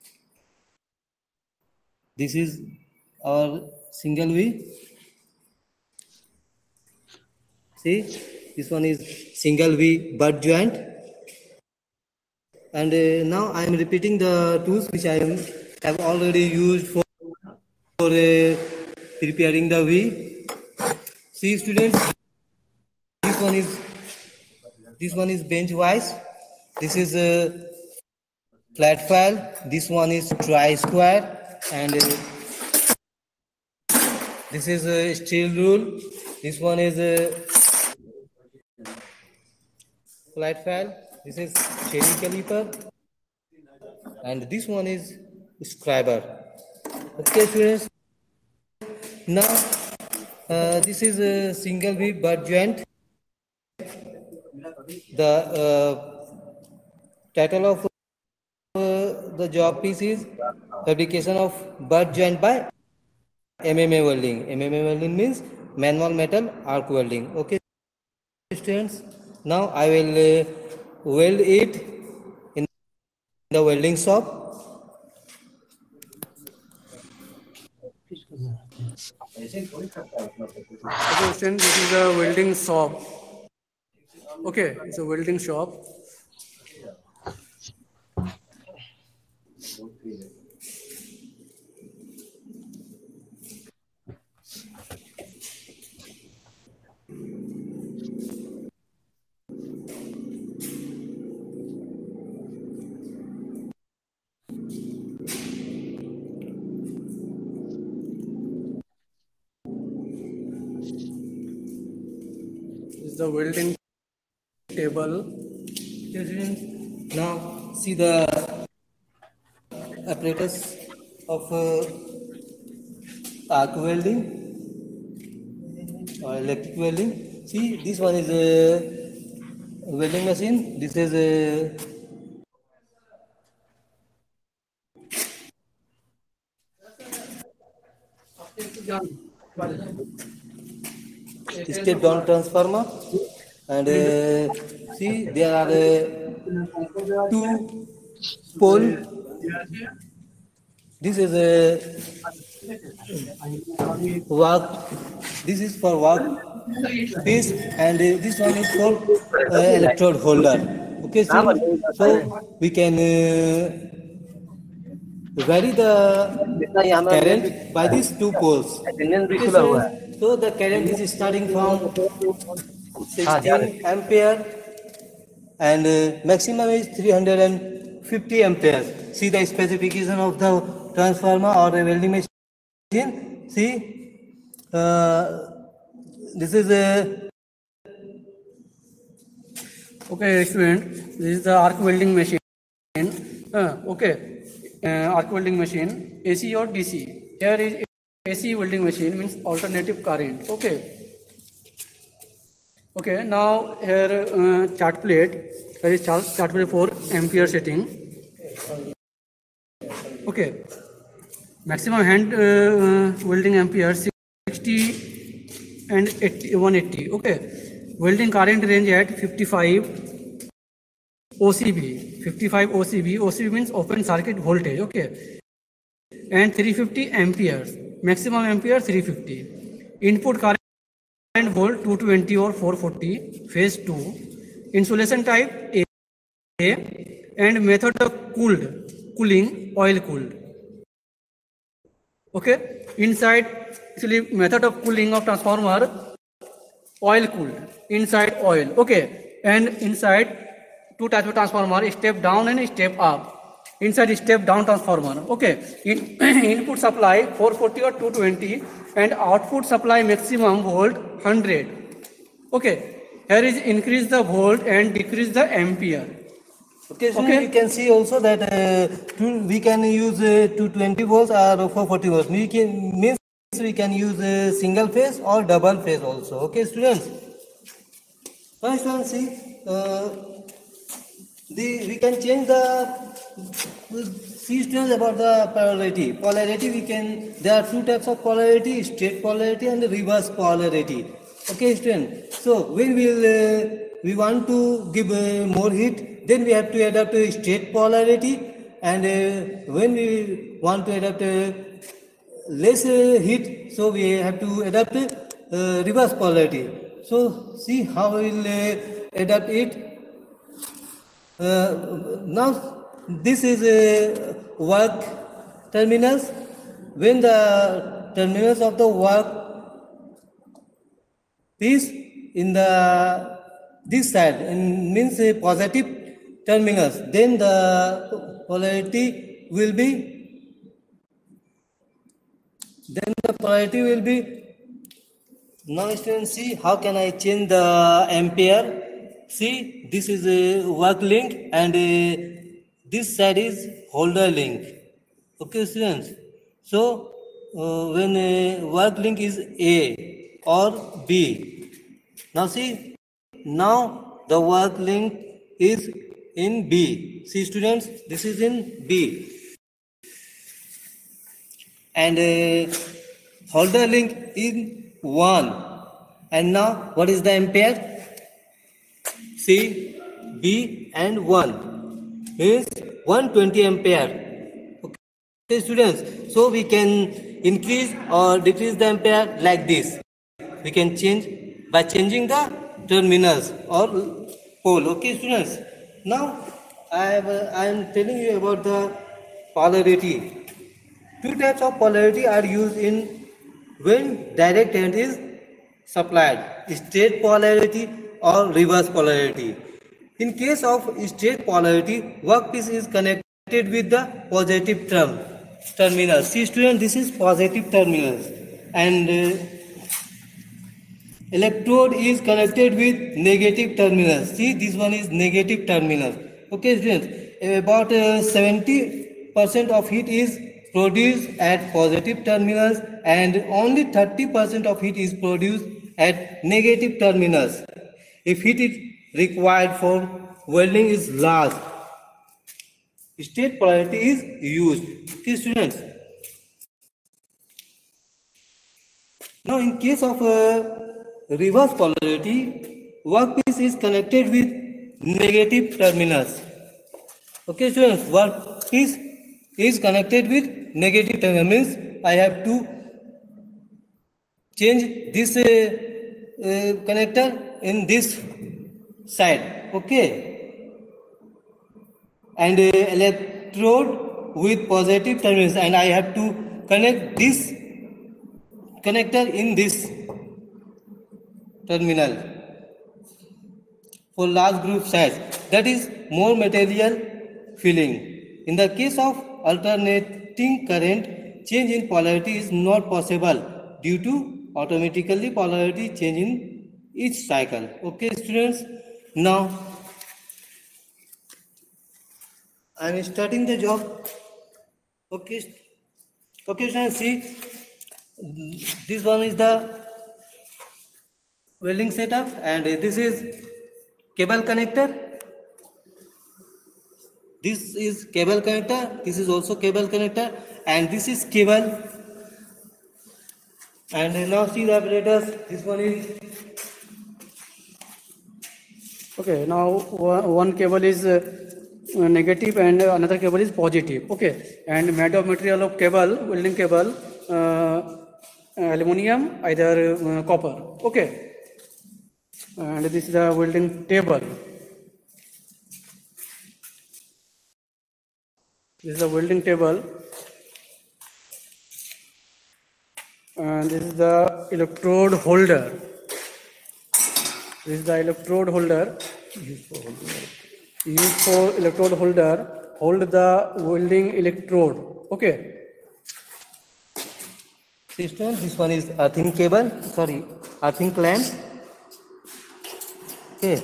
this is our single V. See, this one is single V butt joint. And uh, now I am repeating the tools which I am, have already used for, for uh, preparing the V. See, students, this one is this one is bench wise. This is a flat file. This one is tri square, and uh, this is a steel rule. This one is a flat file. This is cherry caliper, and this one is scriber. Okay, students. Now uh, this is a single V butt joint. The uh, title of uh, the job piece is fabrication of butt joint by M M A welding. M M A welding means manual metal arc welding. Okay, students. Now I will uh, weld it in the welding shop. Okay, students, this is a welding shop. Okay, it's a welding shop. This is the welding table. Now see the apparatus of uh, arc welding or electric welding. See, this one is a welding machine. This is a step down transformer, and uh, see there are uh, two pole. This is a work. This is for work piece, and uh, this one is for uh, electrode holder. Okay, so, so we can uh, vary the current by these two poles. Okay, so, so the current is starting from sixteen ampere, and uh, maximum is three hundred fifty amperes. See the specification of the transformer or the welding machine. See, uh, this is a Okay, student, this is the arc welding machine. Uh, okay, uh, arc welding machine, A C or D C. Here is A C welding machine, means alternative current. Okay. Okay, now here uh, chart plate, there is chart, chart plate for ampere setting. Okay, maximum hand uh, welding ampere sixty and eighty, one eighty. Okay, welding current range at fifty-five O C B, fifty-five O C B. O C B means open circuit voltage. Okay, and three hundred fifty amperes, maximum ampere three hundred fifty. Input current volt two twenty or four forty, phase two. Insulation type A, and method of cooled cooling, oil cooled. Okay, inside actually method of cooling of transformer, oil cooled, inside oil. Okay, and inside two types of transformer, step down and step up. Inside step down transformer. Okay, in input supply four forty or two twenty, and output supply maximum volt one hundred. Okay, here is increase the volt and decrease the ampere. Okay, so Okay. we can see also that uh, two, we can use uh, two twenty volts or four forty volts. We can means we can use uh, single phase or double phase also. Okay, students. First one, see, uh, the we can change the see students about the polarity. Polarity we can there are two types of polarity: straight polarity and reverse polarity. Okay, students. So when we will uh, we want to give uh, more heat, then we have to adapt to straight polarity, and uh, when we want to adapt uh, less uh, heat, so we have to adapt uh, reverse polarity. So see how we will uh, adapt it. Uh, now this is a work terminals. When the terminals of the work piece in the this side in means a positive terminals, then the polarity will be then the polarity will be. Now students, see how can I change the ampere. See, this is a work link, and uh, this side is holder link. Okay, students. So uh, when a work link is A or B, now see, now the work link is in B. See, students, this is in B, and uh, holder link in one. And now what is the ampere? See, B and one means one hundred twenty ampere. Okay, students. So we can increase or decrease the ampere like this. We can change by changing the terminals or pole. Okay, students. Now I have uh, I am telling you about the polarity. Two types of polarity are used in when direct current is supplied: straight polarity or reverse polarity. In case of straight polarity, workpiece is connected with the positive term terminal. See, student, this is positive terminals, and uh, electrode is connected with negative terminals. See, this one is negative terminal. Okay, students, about uh, seventy percent of heat is produced at positive terminals, and only thirty percent of heat is produced at negative terminals. If heat is required for welding is large, straight polarity is used. Okay, students. Now, in case of uh, reverse polarity, workpiece is connected with negative terminals. Okay, students, workpiece is connected with negative terminals. Means I have to change this uh, uh, connector in this side. Okay, and uh, electrode with positive terminals, and I have to connect this connector in this terminal for large group size, that is more material filling. In the case of alternating current, change in polarity is not possible due to automatically polarity change in each cycle. Okay, students. Now I am starting the job. Okay, okay, students. See, this one is the welding setup, and this is cable connector. This is cable connector. This is also cable connector, and this is cable. And now see the apparatus. This one is Okay, now one one cable is uh, negative and another cable is positive. Okay, and made of material of cable, welding cable, uh, aluminum, either uh, copper. Okay, and this is the welding table. This is the welding table, and this is the electrode holder. This is the electrode holder. Used for electrode holder, hold the welding electrode. Okay. system. This one is earthing cable. Sorry, earthing clamp. Okay.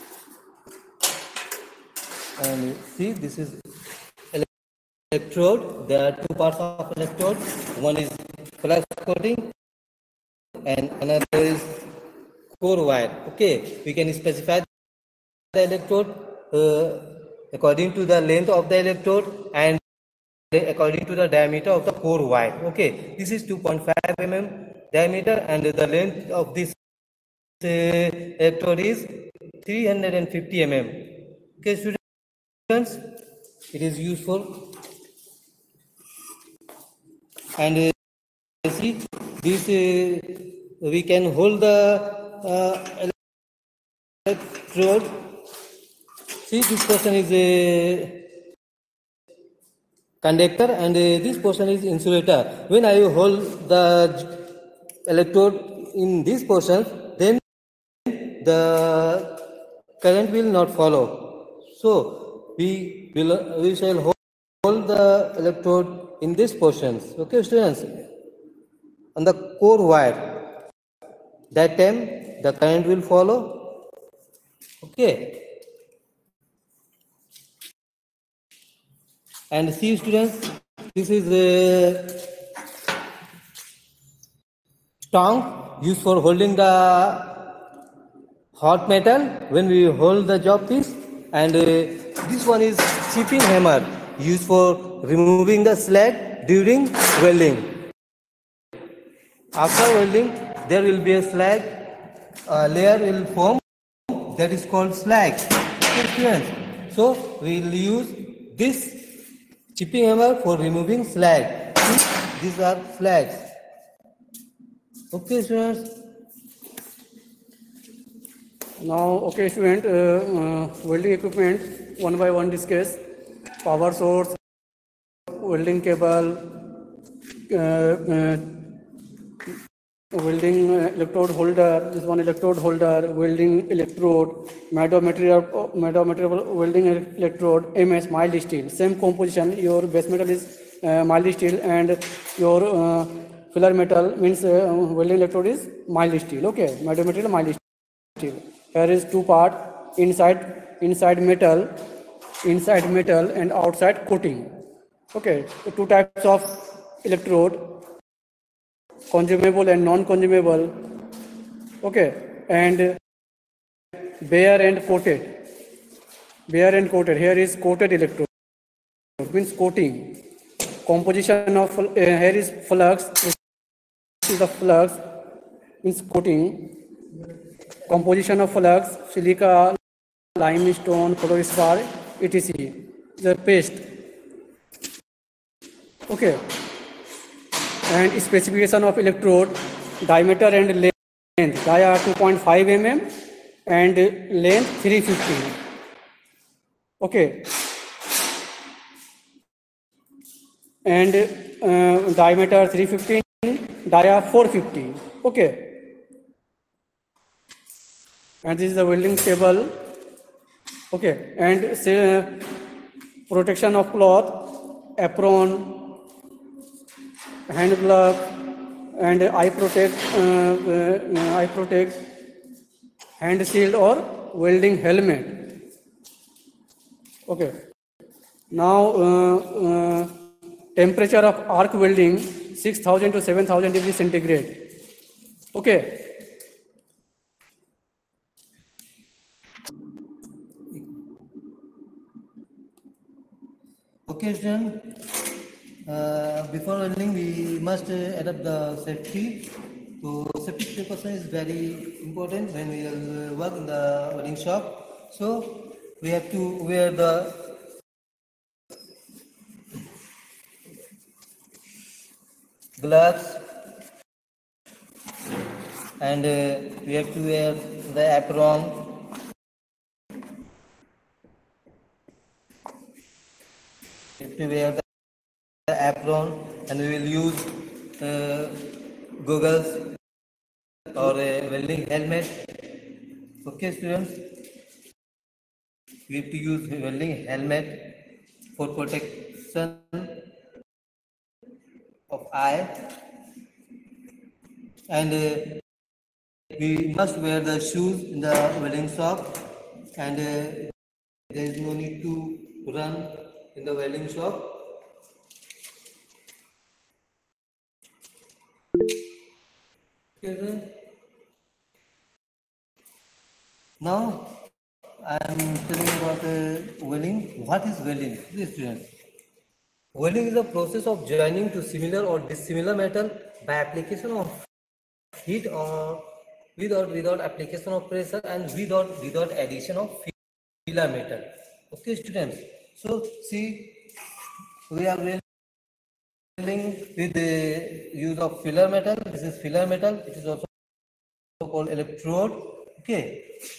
And see, this is electrode. There are two parts of electrode. One is flux coating, and another is core wire. Okay, we can specify the electrode uh, according to the length of the electrode and according to the diameter of the core wire. Okay, this is two point five millimeter diameter, and the length of this uh, electrode is three hundred fifty millimeters. Okay, students, it is useful. And uh, see, this uh, we can hold the uh, electrode. See, this portion is a conductor and uh, this portion is insulator. When I hold the electrode in this portion, then the current will not follow. So we will we shall hold, hold the electrode in this portions. Okay, students, on the core wire. That time the current will follow. Okay. And see, students, this is a tongue used for holding the hot metal when we hold the job piece, and uh, this one is chipping hammer used for removing the slag during welding. After welding, there will be a slag uh, layer will form, that is called slag. Okay, students, so we will use this chipping hammer for removing slag. These are slags. Okay, students. Now, okay, student, uh, uh, welding equipment one by one discuss. Power source, welding cable, uh, uh, welding uh, electrode holder. This one electrode holder, welding electrode, made of material, made of material welding electrode, M S mild steel. Same composition. Your base metal is uh, mild steel, and your uh, filler metal means uh, welding electrode is mild steel. Okay, made of material mild steel. Here is two part, inside inside metal, inside metal and outside coating. Okay, so two types of electrode, consumable and non-consumable. Okay, and bare and coated. Bare and coated. Here is coated electrode, means coating. Composition of uh, here is flux. This is the flux, means coating. Composition of flux, silica, limestone, fluorspar, et cetera. The paste. Okay. And specification of electrode, diameter and length. Dia two point five millimeters and length three hundred fifty. Okay. And uh, diameter three hundred fifteen, dia four hundred fifty. Okay. And this is the welding table. Okay, and say, uh, protection of cloth, apron, hand glove, and eye protect, uh, uh, eye protect, hand shield or welding helmet. Okay. Now, uh, uh, temperature of arc welding six thousand to seven thousand degrees centigrade. Okay. Okay, student. Uh, before welding, we must uh, adopt the safety. So, safety precaution is very important when we uh, work in the welding shop. So, we have to wear the gloves, and uh, we have to wear the apron. We have to wear the the apron, and we will use uh, goggles or a welding helmet. Okay, students, we have to use a welding helmet for protection of eye, and uh, we must wear the shoes in the welding shop, and uh, there is no need to run in the welding shop. Now I am telling about uh, welding. What is welding? Please, students. Welding is a process of joining to similar or dissimilar metal by application of heat or without without application of pressure and without without addition of filler metal. Okay, students. So see, we are welding with the use of filler metal. This is filler metal. It is also called electrode. Okay.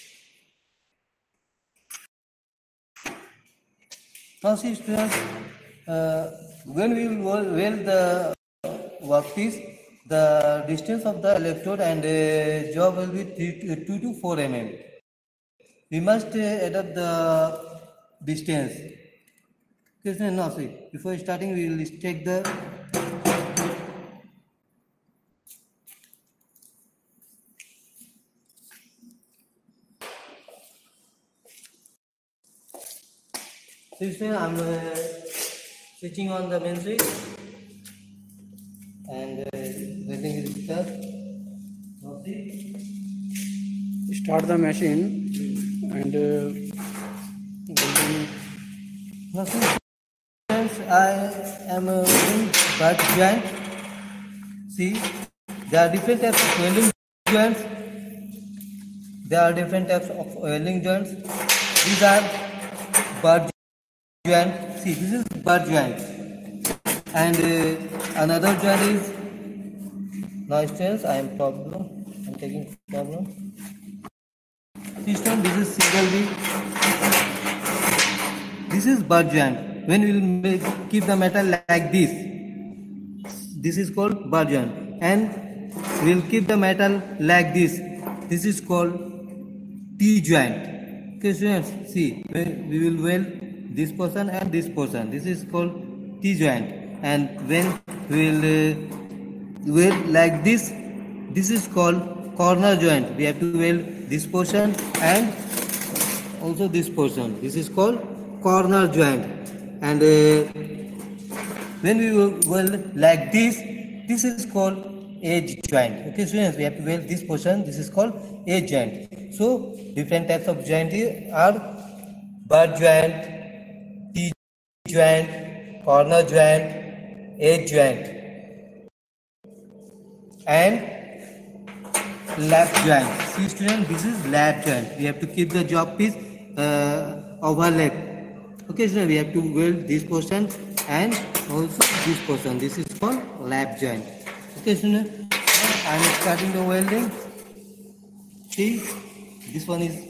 Now see, students, uh, when we will weld the workpiece, the distance of the electrode and uh, job will be three, two to four millimeters. We must uh, adopt the distance. Okay, now see, before starting we will check the So, I'm uh, switching on the main switch, and uh, welding is start. Start the machine and uh, welding. Now, since I am uh, welding butt joint, see, there are different types of welding joints. There are different types of welding joints. These are butt joint. See, this is butt joint, and uh, another joint is now students. I am problem. I am taking problem. This one, this is single V. This is butt joint. When we will make, keep the metal like this, this is called butt joint, and we will keep the metal like this. This is called T joint. Okay, students. See, we will weld this portion and this portion. This is called T joint, and when we will uh, weld like this, this is called corner joint. We have to weld this portion and also this portion. This is called corner joint, and uh, when we weld like this, this is called edge joint. Okay, students, we have to weld this portion. This is called edge joint. So different types of joint are butt joint, T joint, corner joint, edge joint, and lap joint. See, student, this is lap joint. We have to keep the job piece uh, overlap. Okay, so we have to weld this portion and also this portion. This is called lap joint. Okay, student, I am starting the welding. See, this one is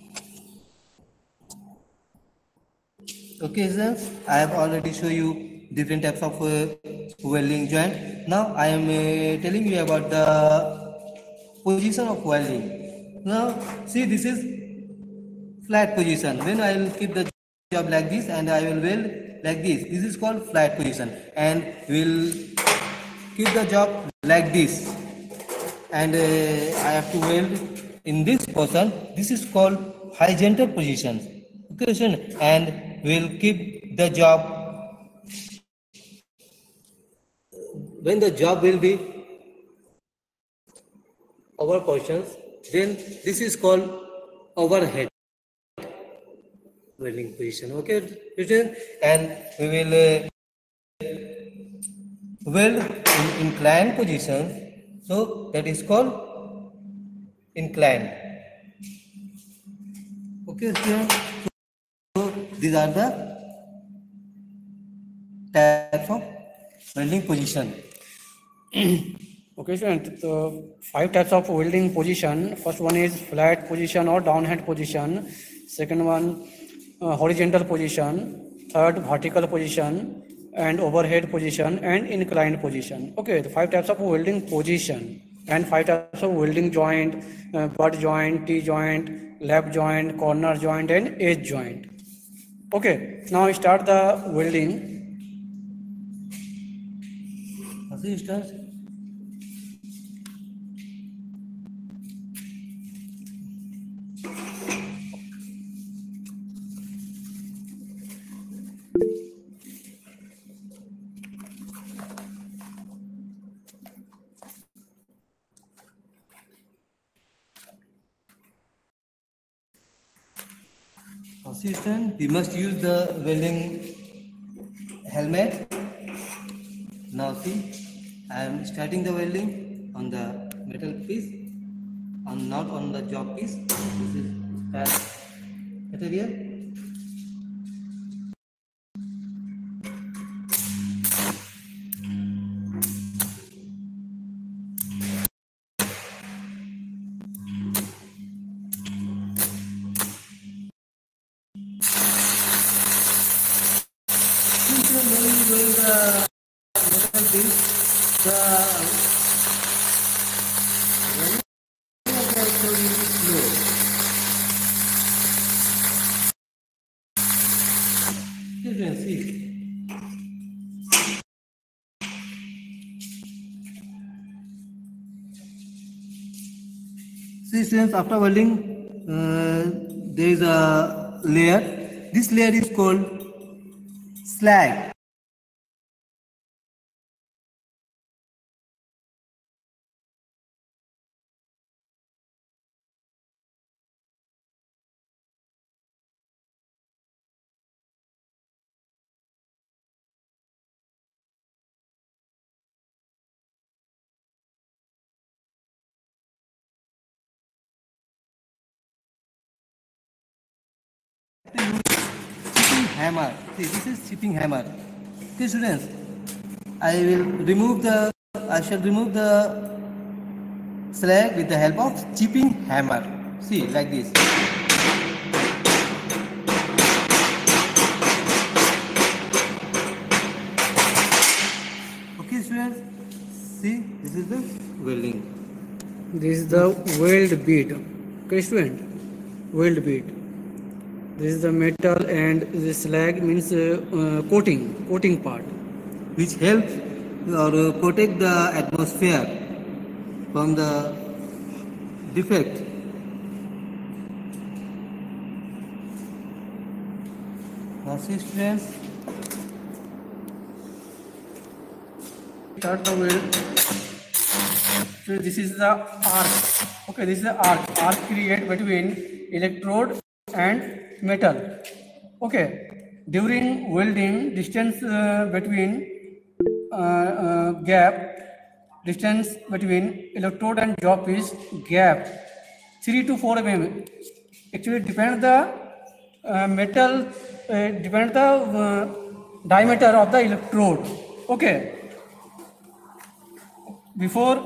okay, sir. I have already shown you different types of uh, welding joint. Now I am uh, telling you about the position of welding. Now see, this is flat position. When I will keep the job like this and I will weld like this, this is called flat position, and will keep the job like this, and uh, I have to weld in this position. This is called horizontal position. Okay, student, and we'll keep the job. When the job will be over positions, then this is called overhead welding position. Okay, student, and we will uh, weld in inclined position, so that is called inclined. Okay, student. So these are the types of welding position. Okay, student. So five types of welding position. First one is flat position or downhand position. Second one, uh, horizontal position. Third, vertical position, and overhead position, and inclined position. Okay, the five types of welding position, and five types of welding joint: uh, butt joint, T joint, lap joint, corner joint, and edge joint. Okay, now start the welding. Assistance. Assistant, we must use the welding helmet. Now see, I am starting the welding on the metal piece, and not on the job piece. This is that material. You can see. See, students, after welding, uh, there is a layer. This layer is called slag. Chipping hammer. See, this is chipping hammer. Okay, students, I will remove the. I shall remove the slag with the help of chipping hammer. See, like this. Okay, students. See, this is the welding. This is the weld bead. Okay, student, weld bead. This is the metal, and this slag means uh, uh, coating, coating part, which helps or uh, protect the atmosphere from the defect. Now, see, students. Start the weld. So this is the arc. Okay, this is the arc. Arc created between electrode and metal. Okay, during welding, distance uh, between uh, uh, gap, distance between electrode and job is gap three to four millimeters. Actually, depends the uh, metal, uh, depends the uh, diameter of the electrode. Okay, before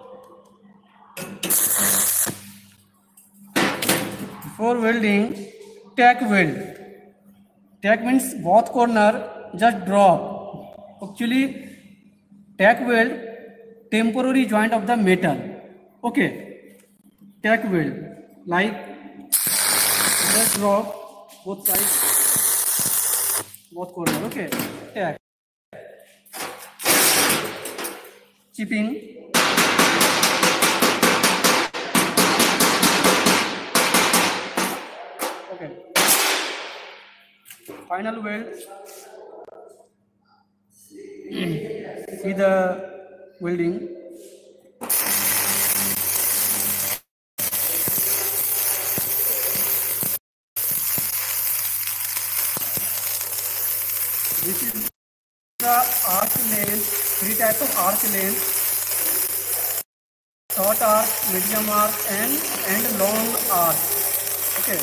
before welding, tack weld. Tack means both corner just drop. Actually, tack weld, temporary joint of the metal. Okay, tack weld, like just drop both sides, both corner. Okay, tack. chipping, okay, final weld, see the welding, this is the arc length, three types of arc length, short arc, medium arc, and and long arc. Okay.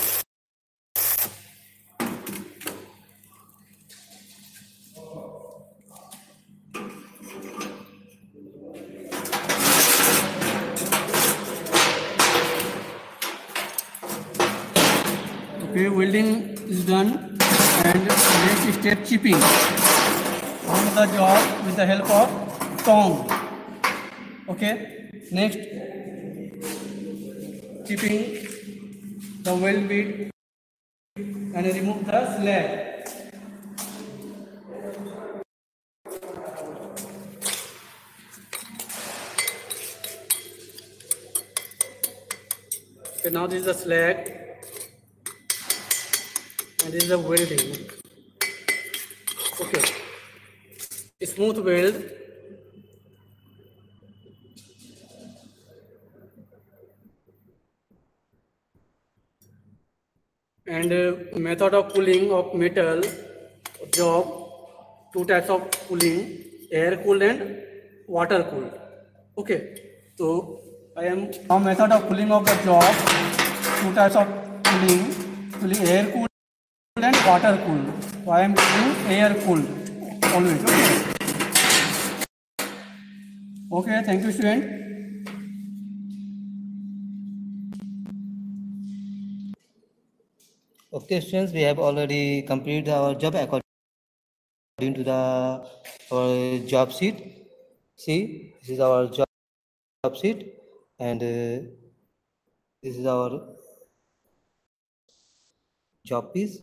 Okay, welding is done, and next step chipping. On the job with the help of tong. Okay, next chipping the weld bit and remove the slag. Okay, now this is the slag and this is the welding. Okay, smooth weld. And uh, method of cooling of metal job, two types of cooling, air cooled and water cooled. Okay, so I am now method of cooling of the job, two types of cooling, cooling air cooled and water cooled. So I am using air cooled always. Okay. Okay, thank you, student. Okay, students, we have already completed our job according to the our job sheet. See, this is our job sheet, and uh, this is our job piece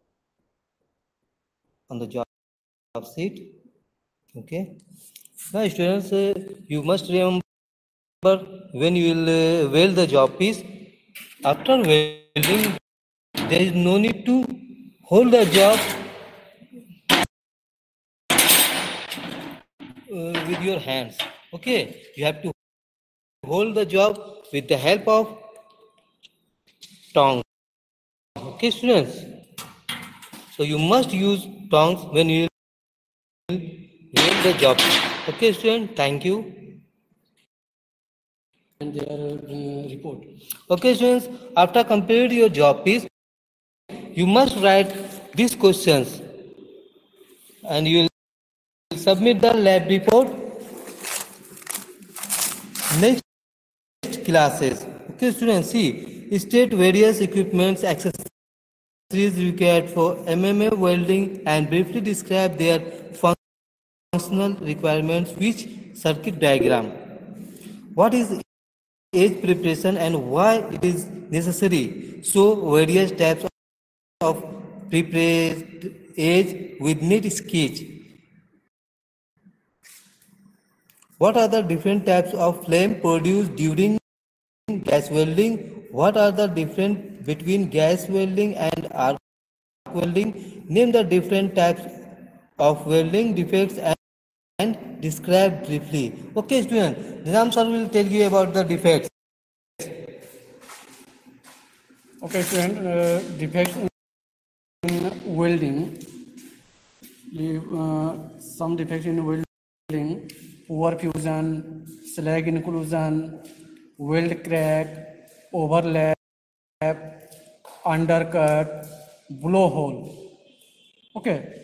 on the job sheet. Okay. Now, students, uh, you must remember when you will uh, weld the job piece. After welding, there is no need to hold the job uh, with your hands. Okay, you have to hold the job with the help of tongs. Okay, students. So you must use tongs when you weld the job. Okay, student. Thank you. And their uh, report. Okay, students. After completing your job piece, you must write these questions, and you will submit the lab report next classes. Okay, students, see, state various equipments, accessories required for M M A welding and briefly describe their functional requirements, which circuit diagram. What is age preparation and why it is necessary? So, various types of prepared age with neat sketch. What are the different types of flame produced during gas welding? What are the difference between gas welding and arc welding? Name the different types of welding defects and, and describe briefly. Okay, student, Nizam sir will tell you about the defects. Okay, student, uh, defects in welding. Uh, some defects in welding: poor fusion, slag inclusion, weld crack, overlap, undercut, blowhole. Okay.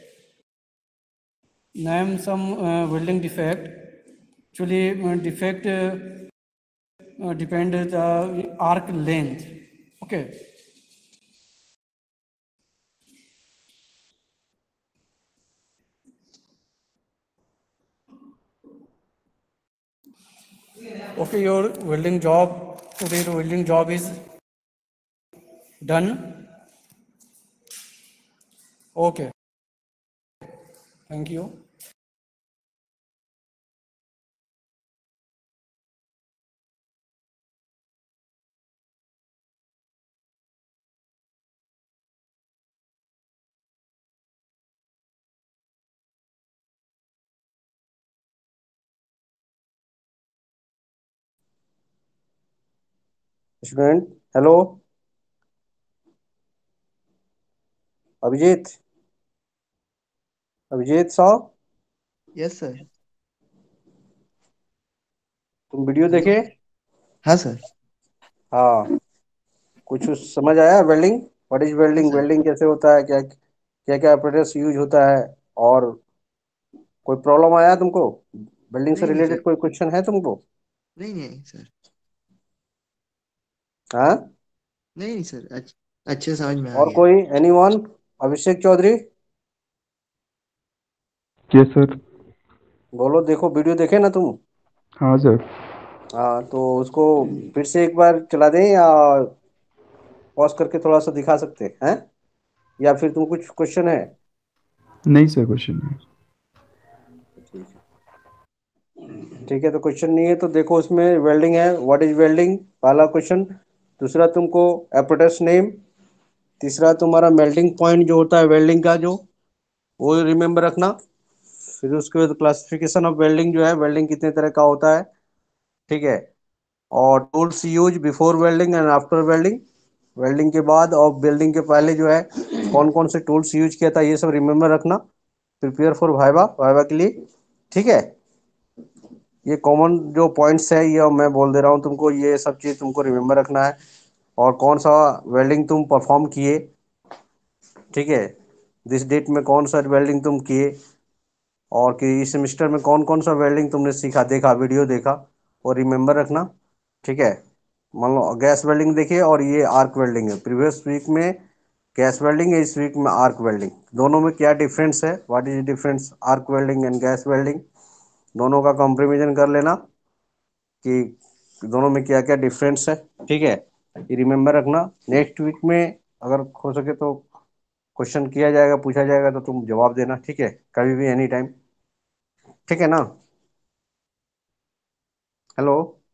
Name some uh, welding defect. Actually, uh, defect uh, uh, depend the arc length. Okay. Okay, your welding job, today's welding job is done. Okay. Thank you. Student hello Abhijit Abhijit साहब yes sir. तुम video hello. देखे? हाँ सर। हाँ, कुछ समझ आया? Welding, what is हाँ वेल्डिंग, सर। वेल्डिंग कैसे होता है, क्या क्या क्या ऑपरेटर्स यूज होता है, और कोई प्रॉब्लम आया तुमको? वेल्डिंग से नहीं नहीं सर। रिलेटेड कोई क्वेश्चन है तुमको? नहीं नहीं सर। हाँ, नहीं नहीं सर, अच्छ, अच्छे समझ में आ और गया। कोई anyone? Abhishek Chaudhary yes sir. बोलो, देखो वीडियो देखे ना तुम? हाँ सर। हाँ, तो उसको फिर से एक बार चला दें या पॉज करके थोड़ा सा दिखा सकते हैं, या फिर तुम कुछ क्वेश्चन है? नहीं सर, क्वेश्चन नहीं। ठीक है, ठीक है, तो क्वेश्चन नहीं है तो देखो, उसमें वेल्डिंग है, व्हाट इज वेल्डिंग, पहला क्वेश्चन। दूसरा तुमको एप्रेटिस नेम। तीसरा तुम्हारा मेल्टिंग पॉइंट जो होता है वेल्डिंग का, जो वो रिमेम्बर रखना। फिर उसके बाद क्लासिफिकेशन ऑफ वेल्डिंग जो है, वेल्डिंग कितने तरह का होता है, ठीक है। और tools use before welding and after welding, welding के बाद और वेल्डिंग के पहले जो है कौन कौन से टूल्स यूज किया था, ये सब रिमेम्बर रखना। प्रिपेयर फॉर वाइवा, वाइवा के लिए, ठीक है। ये कॉमन जो पॉइंट्स है ये मैं बोल दे रहा हूँ तुमको, ये सब चीज़ तुमको रिमेम्बर रखना है। और कौन सा वेल्डिंग तुम परफॉर्म किए, ठीक है, दिस डेट में कौन सा वेल्डिंग तुम किए, और कि इस सेमेस्टर में कौन कौन सा वेल्डिंग तुमने सीखा, देखा, वीडियो देखा, और रिमेम्बर रखना, ठीक है। मान लो गैस वेल्डिंग देखिए और ये आर्क वेल्डिंग है, प्रीवियस वीक में गैस वेल्डिंग है, इस वीक में आर्क वेल्डिंग, दोनों में क्या डिफरेंस है, what is difference arc welding and gas welding, दोनों का कंपेरिजन कर लेना कि दोनों में क्या क्या डिफरेंस है, ठीक है। ये रिमेम्बर रखना। नेक्स्ट वीक में अगर हो सके तो क्वेश्चन किया जाएगा, पूछा जाएगा, तो तुम जवाब देना, ठीक है, कभी भी, एनी टाइम, ठीक है ना? हेलो,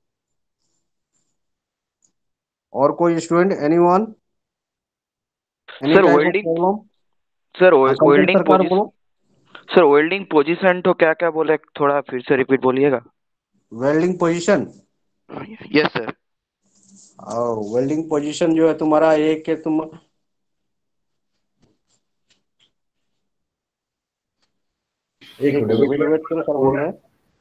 और कोई student, anyone, any sir type of welding problem? Sir हाँ, कंचन वेल्डिंग सरकार पोजिशन बोलो। सर वेल्डिंग पोजीशन तो क्या क्या बोले, थोड़ा फिर से रिपीट बोलिएगा। Welding position, yes sir. Welding position जो है तुम्हारा एक है, तुम एक मिनट वेट वेट करो, सर बोल रहे हैं।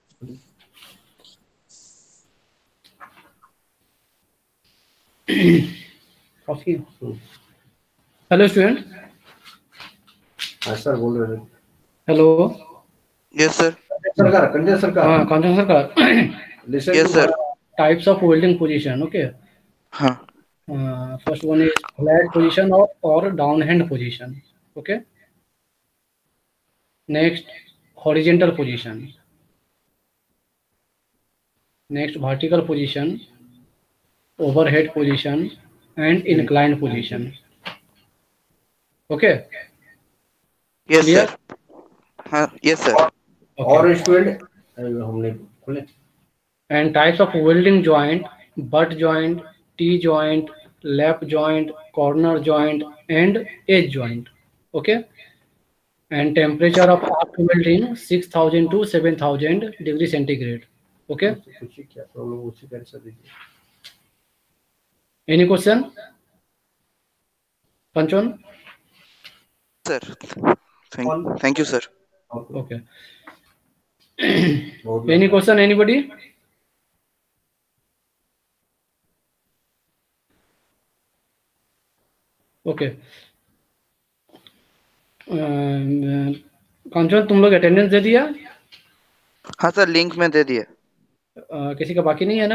Hello student. हाँ सर, बोल रहे हैं। Hello. Yes sir. Sarkar, Kanchan Sarkar, हाँ Kanchan Sarkar. Listen yes to sir. Types of welding position, okay. हाँ first one is flat position और और down hand position, okay. Next horizontal position, next vertical position, overhead position and inclined position, okay, yes clear? Sir. हाँ yes sir. और student हमने खोले। And types of welding joint: butt joint, T joint, lap joint, corner joint and edge joint, okay. And temperature of arc welding six thousand to seven thousand degree centigrade, okay. पूछिए क्या problem, उसी का answer दीजिए। Any question, Panchon? Sir thank thank you sir. Okay. Any question, anybody? Okay. Kanchan तुम लोग attendance दे दिया? हाँ sir, link में दे दिए। uh, किसी का बाकी नहीं है ना?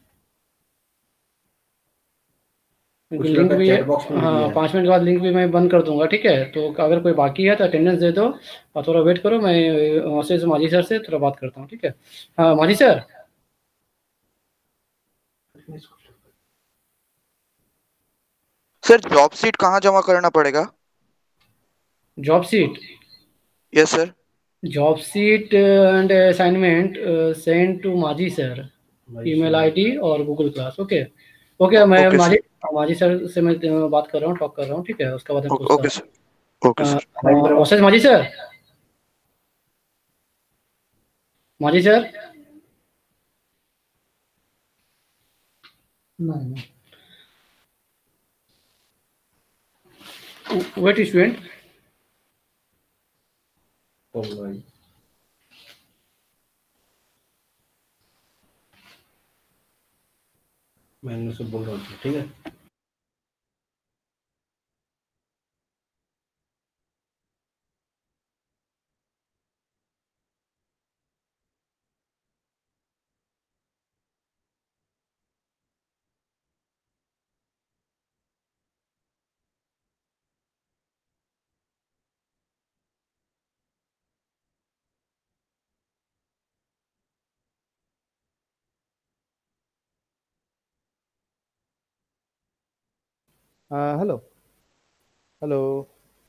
लिंक भी, हाँ पाँच मिनट के बाद लिंक भी मैं बंद कर दूंगा, ठीक है। तो अगर कोई बाकी है तो अटेंडेंस दे दो और थोड़ा वेट करो, मैं वहाँ से माजी सर से थोड़ा बात करता हूँ, ठीक है। हाँ माजी सर। सर जॉब सीट कहाँ जमा करना पड़ेगा? Job sheet? Yes sir. Job sheet and assignment send to Maji sir, email ID और गूगल क्लास, ओके। ओके, मैं okay Maji sir. Maji sir से मैं बात कर रहा हूँ, टॉक कर रहा हूँ, ठीक है। उसके बाद मैं पूछता ओके हूँ। सर। Okay sir. ओसेस माजी sir, Maji sir. What student? मैंने उससे बोल रहा हूँ, ठीक है। Uh, hello. Hello.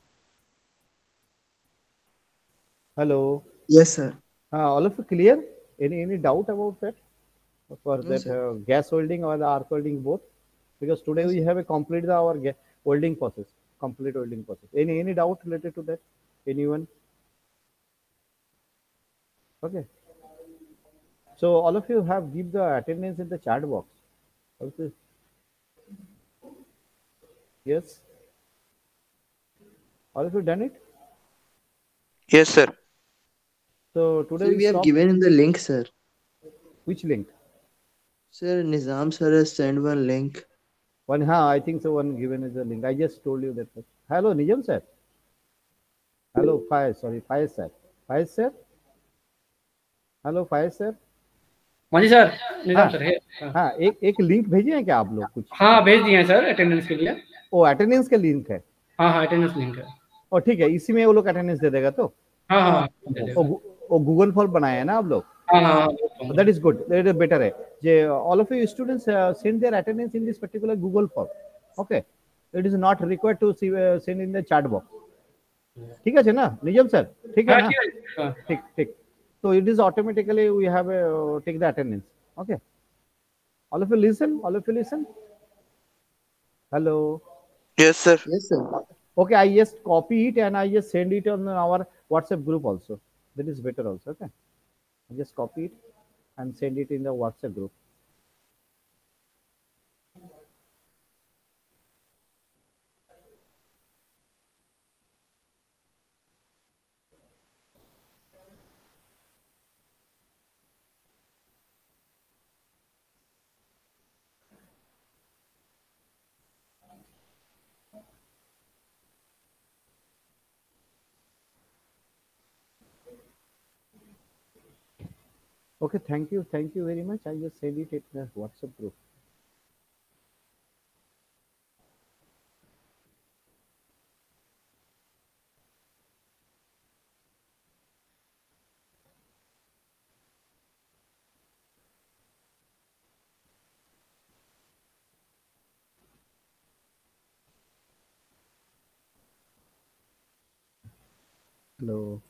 Hello. Yes, sir. Uh, all of you clear? Any any doubt about that? For No, that sir. uh, gas welding or the arc welding both? Because today No, we sir. have a complete our ga- welding process, complete welding process. Any any doubt related to that? Anyone? Okay. So all of you have give the attendance in the chat box. Okay. Yes. All of you done it? Yes, sir. So today Sir, we we have stop. given in the link, sir. Which link? Sir, Nizam sir has sent one link. One, huh, I think so. One given is a link. I just told you that. Hello, Nijam sir. Hello, Faiz. Sorry, Faiz sir. Faiz sir. Hello Faiz sir. हाँ जी sir, निजाम हाँ sir है। हाँ, हाँ, एक एक link भेजे हैं क्या आप लोग कुछ? हाँ भेज दिए हैं सर अटेंडेंस के लिए। ओ अटेंडेंस का लिंक है। हाँ हाँ अटेंडेंस लिंक है। और ठीक है, इसी में वो लोग अटेंडेंस दे देगा तो। हाँ हाँ दे देगा। वो गूगल फॉर्म बनाया है ना आप लोग? हाँ हाँ that is good, that is better है जे all of you students send their attendance in this particular Google form. Okay, it is not required to send in the chat box. ठीक है ना निजम सर? ठीक है ना? ठीक ठीक। So it is automatically we have a, uh, take the attendance. Okay. All of you listen. All of you listen. Hello. Yes, sir. Yes, sir. Okay, I just copy it and I just send it on our WhatsApp group also. That is better also. Okay. I just copy it and send it in the WhatsApp group. Okay, thank you. Thank you very much. I just send it in the WhatsApp group. Hello.